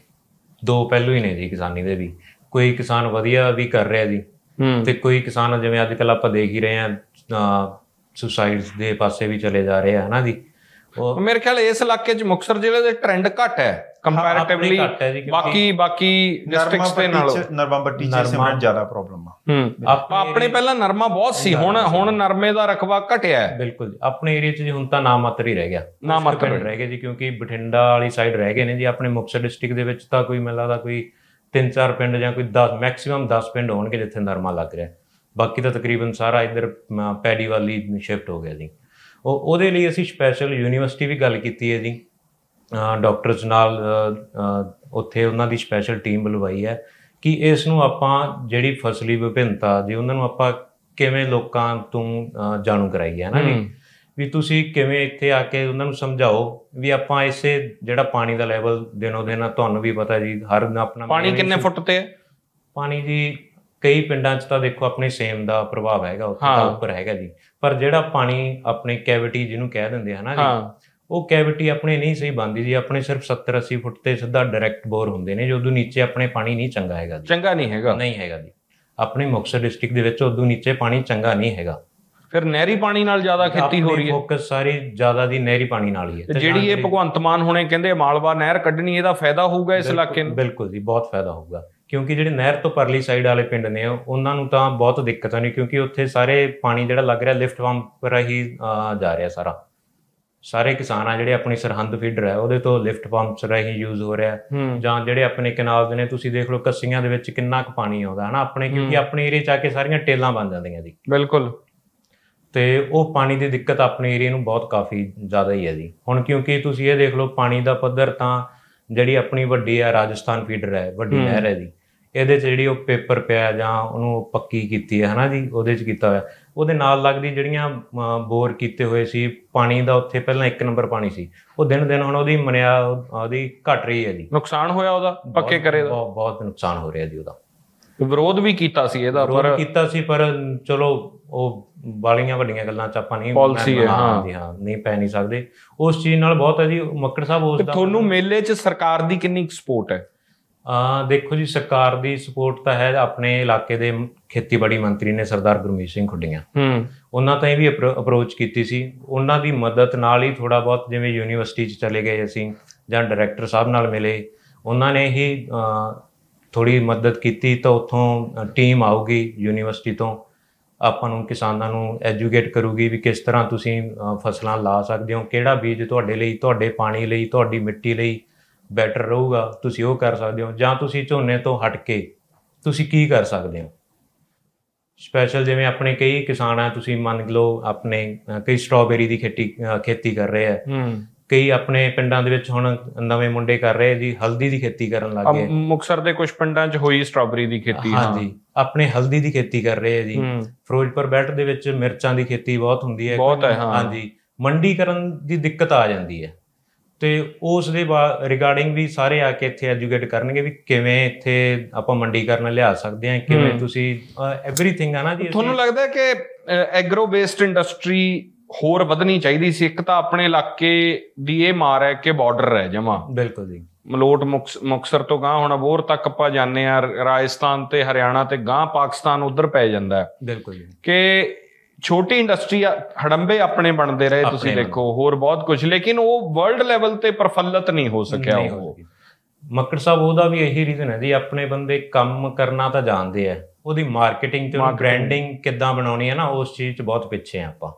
2 ਪਹਿਲੂ ਹੀ ਨੇ ਜੀ ਕਿਸਾਨੀ ਦੇ ਵੀ। ਕੋਈ ਕਿਸਾਨ ਵਧੀਆ ਵੀ ਕਰ ਰਿਹਾ ਜੀ, ਤੇ ਕੋਈ ਕਿਸਾਨ ਜਿਵੇਂ ਅੱਜ ਕੱਲ੍ਹ ਆਪਾਂ ਦੇਖ ਹੀ ਰਹੇ ਹਾਂ ਸੁਸਾਈਡਸ ਦੇ ਪਾਸੇ ਵੀ ਚਲੇ ਜਾ ਰਹੇ ਆ ਹਨਾ ਜੀ। ਮੇਰੇ ਖਿਆਲ ਇਸ ਇਲਾਕੇ 'ਚ ਮੁਕਤਸਰ ਜ਼ਿਲ੍ਹੇ ਦੇ ਟ੍ਰੈਂਡ ਘੱਟ ਹੈ ਕੰਪੈਰੀਟਿਵਲੀ ਬਾਕੀ ਡਿਸਟ੍ਰਿਕਟਸ ਦੇ ਨਾਲੋਂ। ਨਰਮਾ ਪੱਟੀ 'ਚ ਸਿਮਰਨ ਜ਼ਿਆਦਾ ਪ੍ਰੋਬਲਮ ਆ। ਆਪਣੇ ਪਹਿਲਾਂ ਨਰਮਾ ਬਹੁਤ ਸੀ, ਹੁਣ ਨਰਮੇ ਦਾ ਰਕਬਾ ਘਟਿਆ ਹੈ। ਬਿਲਕੁਲ ਜੀ, ਆਪਣੇ ਏਰੀਆ 'ਚ ਜੀ ਹੁਣ ਤਾਂ ਨਾ ਮਾਤਰ ਹੀ ਰਹਿ ਗਿਆ, ਨਾ ਮਾਤਰ ਰਹਿ ਗਏ ਜੀ, ਕਿਉਂਕਿ ਬਠਿੰਡਾ ਵਾਲੀ ਸਾਈਡ ਰਹਿ ਗਏ ਨੇ ਜੀ। ਆਪਣੇ ਮੁਕਤਸਰ ਡਿਸਟ੍ਰਿਕਟ ਦੇ ਵਿੱਚ ਤਾਂ ਕੋਈ ਮੈਨੂੰ ਲੱਗਦਾ ਕੋਈ 3-4 ਪਿੰਡ ਜਾਂ ਕੋਈ 10 ਮੈਕਸੀਮਮ 10 ਪਿੰਡ ਹੋਣਗੇ ਜਿੱਥੇ ਨਰਮਾ ਲੱਗ ਰਿਹਾ, ਬਾਕੀ ਤਾਂ ਤਕਰੀਬਨ ਸਾਰਾ ਇੱਧਰ ਪੈਡੀ ਵਾਲੀ ਸ਼ਿਫਟ ਹੋ ਗਿਆ ਜੀ। ਉਹਦੇ ਲਈ ਅਸੀਂ ਸਪੈਸ਼ਲ ਯੂਨੀਵਰਸਿਟੀ ਵੀ ਗੱਲ ਕੀਤੀ ਹੈ ਜੀ, ਡਾਕਟਰਸ ਨਾਲ ਉੱਥੇ ਉਹਨਾਂ ਦੀ ਸਪੈਸ਼ਲ ਟੀਮ ਬੁਲਵਾਈ ਹੈ ਕਿ ਇਸ ਨੂੰ ਆਪਾਂ ਜਿਹੜੀ ਫਸਲੀ ਵਿਭਿੰਨਤਾ ਜੀ ਉਹਨਾਂ ਨੂੰ ਆਪਾਂ ਕਿਵੇਂ ਲੋਕਾਂ ਤੋਂ ਜਾਣੂ ਕਰਾਈਏ ਹੈ ਨਾ ਜੀ, ਵੀ ਤੁਸੀਂ ਕਿਵੇਂ ਇੱਥੇ ਆ ਕੇ ਉਹਨਾਂ ਨੂੰ ਸਮਝਾਓ ਵੀ ਆਪਾਂ ਇਸੇ ਜਿਹੜਾ ਪਾਣੀ ਦਾ ਲੈਵਲ ਦਿਨੋਂ ਦਿਨ, ਤੁਹਾਨੂੰ ਵੀ ਪਤਾ ਜੀ ਹਰ ਆਪਣਾ ਪਾਣੀ ਕਿੰਨੇ ਫੁੱਟ ਤੇ ਹੈ ਪਾਣੀ ਜੀ। ਕਈ ਪਿੰਡਾਂ 'ਚ ਤਾਂ ਦੇਖੋ ਆਪਣੇ ਸੇਮ ਦਾ ਪ੍ਰਭਾਵ ਹੈਗਾ, ਉੱਥੇ ਤਾਂ ਉੱਪਰ ਹੈਗਾ ਜੀ, ਪਰ ਜਿਹੜਾ ਪਾਣੀ ਆਪਣੀ ਕੈਵਿਟੀ ਜਿਹਨੂੰ ਕਹਿ ਦਿੰਦੇ ਹਨਾ ਜੀ, ਉਹ ਕੈਵਿਟੀ ਆਪਣੇ ਨਹੀਂ ਸਹੀ ਬਣਦੀ ਜੀ। ਆਪਣੇ ਸਿਰਫ 70-80 ਫੁੱਟ ਤੇ ਸਿੱਧਾ ਡਾਇਰੈਕਟ ਬੋਰ ਹੁੰਦੇ ਨੇ, ਜਦੋਂ ਨੀਚੇ ਆਪਣੇ ਪਾਣੀ ਨਹੀਂ ਚੰਗਾ ਹੈਗਾ ਜੀ, ਚੰਗਾ ਨਹੀਂ ਹੈਗਾ ਜੀ। ਆਪਣੇ ਮੁਕਤਸਰ ਡਿਸਟ੍ਰਿਕਟ ਦੇ ਵਿੱਚ ਉਦੋਂ ਨੀਚੇ ਪਾਣੀ ਚੰਗਾ ਨਹੀਂ ਹੈਗਾ। ਫਿਰ ਨਹਿਰੀ ਪਾਣੀ ਨਾਲ ਜ਼ਿਆਦਾ ਖੇਤੀ ਹੋ ਰਹੀ ਹੈ, ਫੋਕਸ ਸਾਰੀ ਜ਼ਿਆਦਾ ਦੀ ਨਹਿਰੀ ਪਾਣੀ ਨਾਲ ਹੀ ਹੈ। ਜਿਹੜੀ ਇਹ ਭਗਵੰਤ ਮਾਨ ਹੁਣੇ ਕਹਿੰਦੇ ਮਾਲਵਾ ਨਹਿਰ ਕੱਢਣੀ, ਇਹਦਾ ਫਾਇਦਾ ਹੋਊਗਾ ਇਸ ਇਲਾਕੇ ਨੂੰ? ਬਿਲਕੁਲ ਜੀ, ਬਹੁਤ ਫਾਇਦਾ ਹੋਊਗਾ, ਕਿਉਂਕਿ ਜਿਹੜੇ ਨਹਿਰ ਤੋਂ ਪਰਲੀ ਸਾਈਡ ਵਾਲੇ ਪਿੰਡ ਨੇ ਉਹਨਾਂ ਨੂੰ ਤਾਂ ਬਹੁਤ ਦਿੱਕਤ ਨਹੀਂ, ਕਿਉਂਕਿ ਉੱਥੇ ਸਾਰੇ ਪਾਣੀ ਜਿਹੜਾ ਲੱਗ ਰਿਹਾ ਲਿਫਟ ਪੰਪ ਰਾਹੀਂ ਜਾ ਰਿਹਾ। ਸਾਰੇ ਕਿਸਾਨ ਆ ਜਿਹੜੇ ਆਪਣੀ ਸਰਹੰਦ ਫੀਡਰ ਹੈ ਉਹਦੇ ਤੋਂ ਲਿਫਟ ਪੰਪਸ ਰਾਹੀਂ ਯੂਜ਼ ਹੋ ਰਿਹਾ, ਜਾਂ ਜਿਹੜੇ ਆਪਣੇ ਕਨਾਲ ਦੇ ਨੇ ਤੁਸੀਂ ਦੇਖ ਲਓ ਕੱਸੀਆਂ ਦੇ ਵਿੱਚ ਕਿੰਨਾ ਕੁ ਪਾਣੀ ਆਉਂਦਾ ਹਨਾ ਆਪਣੇ, ਕਿਉਂਕਿ ਆਪਣੇ ਏਰੀਏ 'ਚ ਆ ਕੇ ਸਾਰੀਆਂ ਟੇਲਾਂ ਬਣ ਜਾਂਦੀਆਂ ਜੀ। ਬਿਲਕੁਲ, ਤੇ ਉਹ ਪਾਣੀ ਦੀ ਦਿੱਕਤ ਆਪਣੇ ਏਰੀਏ ਨੂੰ ਬਹੁਤ ਕਾਫੀ ਜ਼ਿਆਦਾ ਹੀ ਹੈ ਜੀ। ਹੁਣ ਕਿਉਂਕਿ ਤੁਸੀਂ ਇਹ ਦੇਖ ਲਓ ਪਾਣੀ ਦਾ ਪੱਧਰ ਤਾਂ ਜਿਹੜੀ ਆਪਣੀ ਵੱਡੀ ਆ ਰਾਜਸਥਾਨ ਫੀਡਰ ਹੈ, ਵੱਡੀ ਨਹਿਰ ਹੈ ਜੀ, ਇਹਦੇ 'ਚ ਜਿਹੜੀ ਉਹ ਪੇਪਰ ਪਿਆ ਜਾਂ ਉਹਨੂੰ ਪੱਕੀ ਕੀਤੀ ਹੈ ਹਨਾ ਜੀ, ਉਹਦੇ 'ਚ ਕੀਤਾ ਹੋਇਆ। ਉਹਦੇ ਨਾਲ ਲੱਗਦੀ ਜਿਹੜੀਆਂ ਬੋਰ ਕੀਤੇ ਹੋਏ ਸੀ ਪਾਣੀ ਦਾ, ਉੱਥੇ ਪਹਿਲਾਂ 1 ਨੰਬਰ ਪਾਣੀ ਸੀ, ਉਹ ਦਿਨ ਦਿਨ ਹੁਣ ਉਹਦੀ ਉਹਦੀ ਘਟ ਰਹੀ ਹੈ ਜੀ। ਨੁਕਸਾਨ ਹੋਇਆ ਉਹਦਾ ਪੱਕੇ ਕਰੇ ਦਾ, ਬਹੁਤ ਨੁਕਸਾਨ ਹੋ ਰਿਹਾ ਜੀ। ਉਹਦਾ ਵਿਰੋਧ ਵੀ ਕੀਤਾ ਸੀ ਇਹਦਾ, ਪਰ ਚਲੋ ਉਹ ਬਾਲੀਆਂ ਵੱਡੀਆਂ ਗੱਲਾਂ 'ਚ ਆਪਾਂ ਨਹੀਂ ਨਹੀਂ ਪੈ ਨਹੀਂ ਸਕਦੇ, ਉਸ ਚੀਜ਼ ਨਾਲ ਬਹੁਤ ਹੈ ਜੀ। ਮੱਕੜ ਸਾਹਿਬ ਉਸ ਦਾ ਤੁਹਾਨੂੰ ਮੇਲੇ 'ਚ ਸਰਕਾਰ ਦੀ ਕਿੰਨੀ ਸਪੋਰਟ ਹੈ? ਦੇਖੋ ਜੀ, ਸਰਕਾਰ ਦੀ ਸਪੋਰਟ ਤਾਂ ਹੈ। ਆਪਣੇ ਇਲਾਕੇ ਦੇ ਖੇਤੀਬਾੜੀ ਮੰਤਰੀ ਨੇ ਸਰਦਾਰ ਗੁਰਮੀਤ ਸਿੰਘ ਖੁੱਡੀਆਂ, ਉਹਨਾਂ ਤਾਂ ਵੀ ਅਪਰੋਚ ਕੀਤੀ ਸੀ, ਉਹਨਾਂ ਦੀ ਮਦਦ ਨਾਲ ਹੀ ਥੋੜਾ ਬਹੁਤ, ਜਿਵੇਂ ਯੂਨੀਵਰਸਿਟੀ 'ਚ ਚਲੇ ਗਏ ਅਸੀਂ ਜਾਂ ਡਾਇਰੈਕਟਰ ਸਾਹਿਬ ਨਾਲ ਮਿਲੇ, ਉਹਨਾਂ ਨੇ ਹੀ ਥੋੜੀ ਮਦਦ ਕੀਤੀ। ਤਾਂ ਉੱਥੋਂ ਟੀਮ ਆਊਗੀ ਯੂਨੀਵਰਸਿਟੀ ਤੋਂ, ਆਪਾਂ ਨੂੰ ਕਿਸਾਨਾਂ ਨੂੰ ਐਜੂਕੇਟ ਕਰੂਗੀ ਵੀ ਕਿਸ ਤਰ੍ਹਾਂ ਤੁਸੀਂ ਫਸਲਾਂ ਲਾ ਸਕਦੇ ਹੋ, ਕਿਹੜਾ ਬੀਜ ਤੁਹਾਡੇ ਲਈ, ਤੁਹਾਡੇ ਪਾਣੀ ਲਈ, ਤੁਹਾਡੀ ਮਿੱਟੀ ਲਈ ਬੈਟਰ ਰਹੂਗਾ, ਤੁਸੀਂ ਉਹ ਕਰ ਸਕਦੇ ਹੋ, ਜਾਂ ਤੁਸੀਂ ਝੋਨੇ ਤੋਂ ਹਟ ਕੇ ਤੁਸੀਂ ਕੀ ਕਰ ਸਕਦੇ ਹੋ। ਸਪੈਸ਼ਲ ਜਿਵੇਂ ਆਪਣੇ ਕਈ ਕਿਸਾਨ ਆ, ਤੁਸੀਂ ਮੰਨ ਲਓ ਆਪਣੇ ਕਈ ਸਟ੍ਰਾਬੇਰੀ ਦੀ ਖੇਤੀ ਕਰ ਰਹੇ ਆ, ਕਈ ਆਪਣੇ ਪਿੰਡਾਂ ਦੇ ਵਿੱਚ ਹੁਣ ਨਵੇਂ ਮੁੰਡੇ ਕਰ ਰਹੇ ਜੀ ਹਲਦੀ ਦੀ ਖੇਤੀ ਕਰਨ ਲੱਗ ਗਏ। ਮੁਕਤਸਰ ਦੇ ਕੁਝ ਪਿੰਡਾਂ 'ਚ ਹੋਈ ਸਟ੍ਰਾਬੇਰੀ ਦੀ ਖੇਤੀ। ਹਾਂਜੀ, ਆਪਣੇ ਹਲਦੀ ਦੀ ਖੇਤੀ ਕਰ ਰਹੇ ਆ ਜੀ। ਫਿਰੋਜ਼ਪੁਰ ਬੈਲਟ ਦੇ ਵਿੱਚ ਮਿਰਚਾਂ ਦੀ ਖੇਤੀ ਬਹੁਤ ਹੁੰਦੀ ਹੈ। ਹਾਂਜੀ, ਮੰਡੀਕਰਨ ਦੀ ਦਿੱਕਤ ਆ ਜਾਂਦੀ ਹੈ, ਤੇ ਉਸ ਦੇ ਰਿਗਾਰਡਿੰਗ ਵੀ ਸਾਰੇ ਆ ਕੇ ਇੱਥੇ ਐਜੂਕੇਟ ਕਰਨਗੇ ਵੀ ਕਿਵੇਂ ਇੱਥੇ ਆਪਾਂ ਮੰਡੀਕਰਨ ਲਿਆ ਸਕਦੇ ਹਾਂ, ਕਿਵੇਂ ਤੁਸੀਂ ਐਵਰੀਥਿੰਗ ਆ ਨਾ ਜੀ। ਤੁਹਾਨੂੰ ਲੱਗਦਾ ਕਿ ਐਗਰੋ ਬੇਸਡ ਇੰਡਸਟਰੀ ਹੋਰ ਵਧਣੀ ਚਾਹੀਦੀ ਸੀ? ਇੱਕ ਤਾਂ ਆਪਣੇ ਇਲਾਕੇ ਦੀ ਇਹ ਮਾਰ ਹੈ ਕਿ ਬਾਰਡਰ ਹੈ ਜਮਾ। ਬਿਲਕੁਲ ਜੀ, ਮਲੋਟ ਮੁਕਤਸਰ ਤੋਂ ਗਾਂ ਹੁਣ ਅਬੋਹਰ ਤੱਕ ਆਪਾਂ ਜਾਂਦੇ ਆ, ਰਾਜਸਥਾਨ ਤੇ ਹਰਿਆਣਾ ਤੇ ਗਾਂ ਪਾਕਿਸਤਾਨ ਉਧਰ ਪੈ ਜਾਂਦਾ ਹੈ। ਬਿਲਕੁਲ ਜੀ, ਕਿ ਛੋਟੀ ਇੰਡਸਟਰੀ ਹੜੰਬੇ ਆਪਣੇ ਬਣਦੇ ਰਹੇ, ਤੁਸੀਂ ਦੇਖੋ ਹੋਰ ਬਹੁਤ ਕੁਝ, ਲੇਕਿਨ ਉਹ ਵਰਲਡ ਲੈਵਲ ਤੇ ਪ੍ਰਫੁੱਲਤ ਨਹੀਂ ਹੋ ਸਕਿਆ। ਮੱਕੜ ਸਾਹਿਬ ਉਹਦਾ ਵੀ ਇਹੀ ਰੀਜ਼ਨ ਹੈ ਜੀ, ਆਪਣੇ ਬੰਦੇ ਕੰਮ ਕਰਨਾ ਤਾਂ ਜਾਣਦੇ ਆ, ਉਹਦੀ ਮਾਰਕੀਟਿੰਗ ਤੇ ਬ੍ਰਾਂਡਿੰਗ ਕਿੱਦਾਂ ਬਣਾਉਣੀ ਹੈ ਨਾ, ਉਸ ਚੀਜ਼ 'ਚ ਬਹੁਤ ਪਿੱਛੇ ਆ ਆਪਾਂ।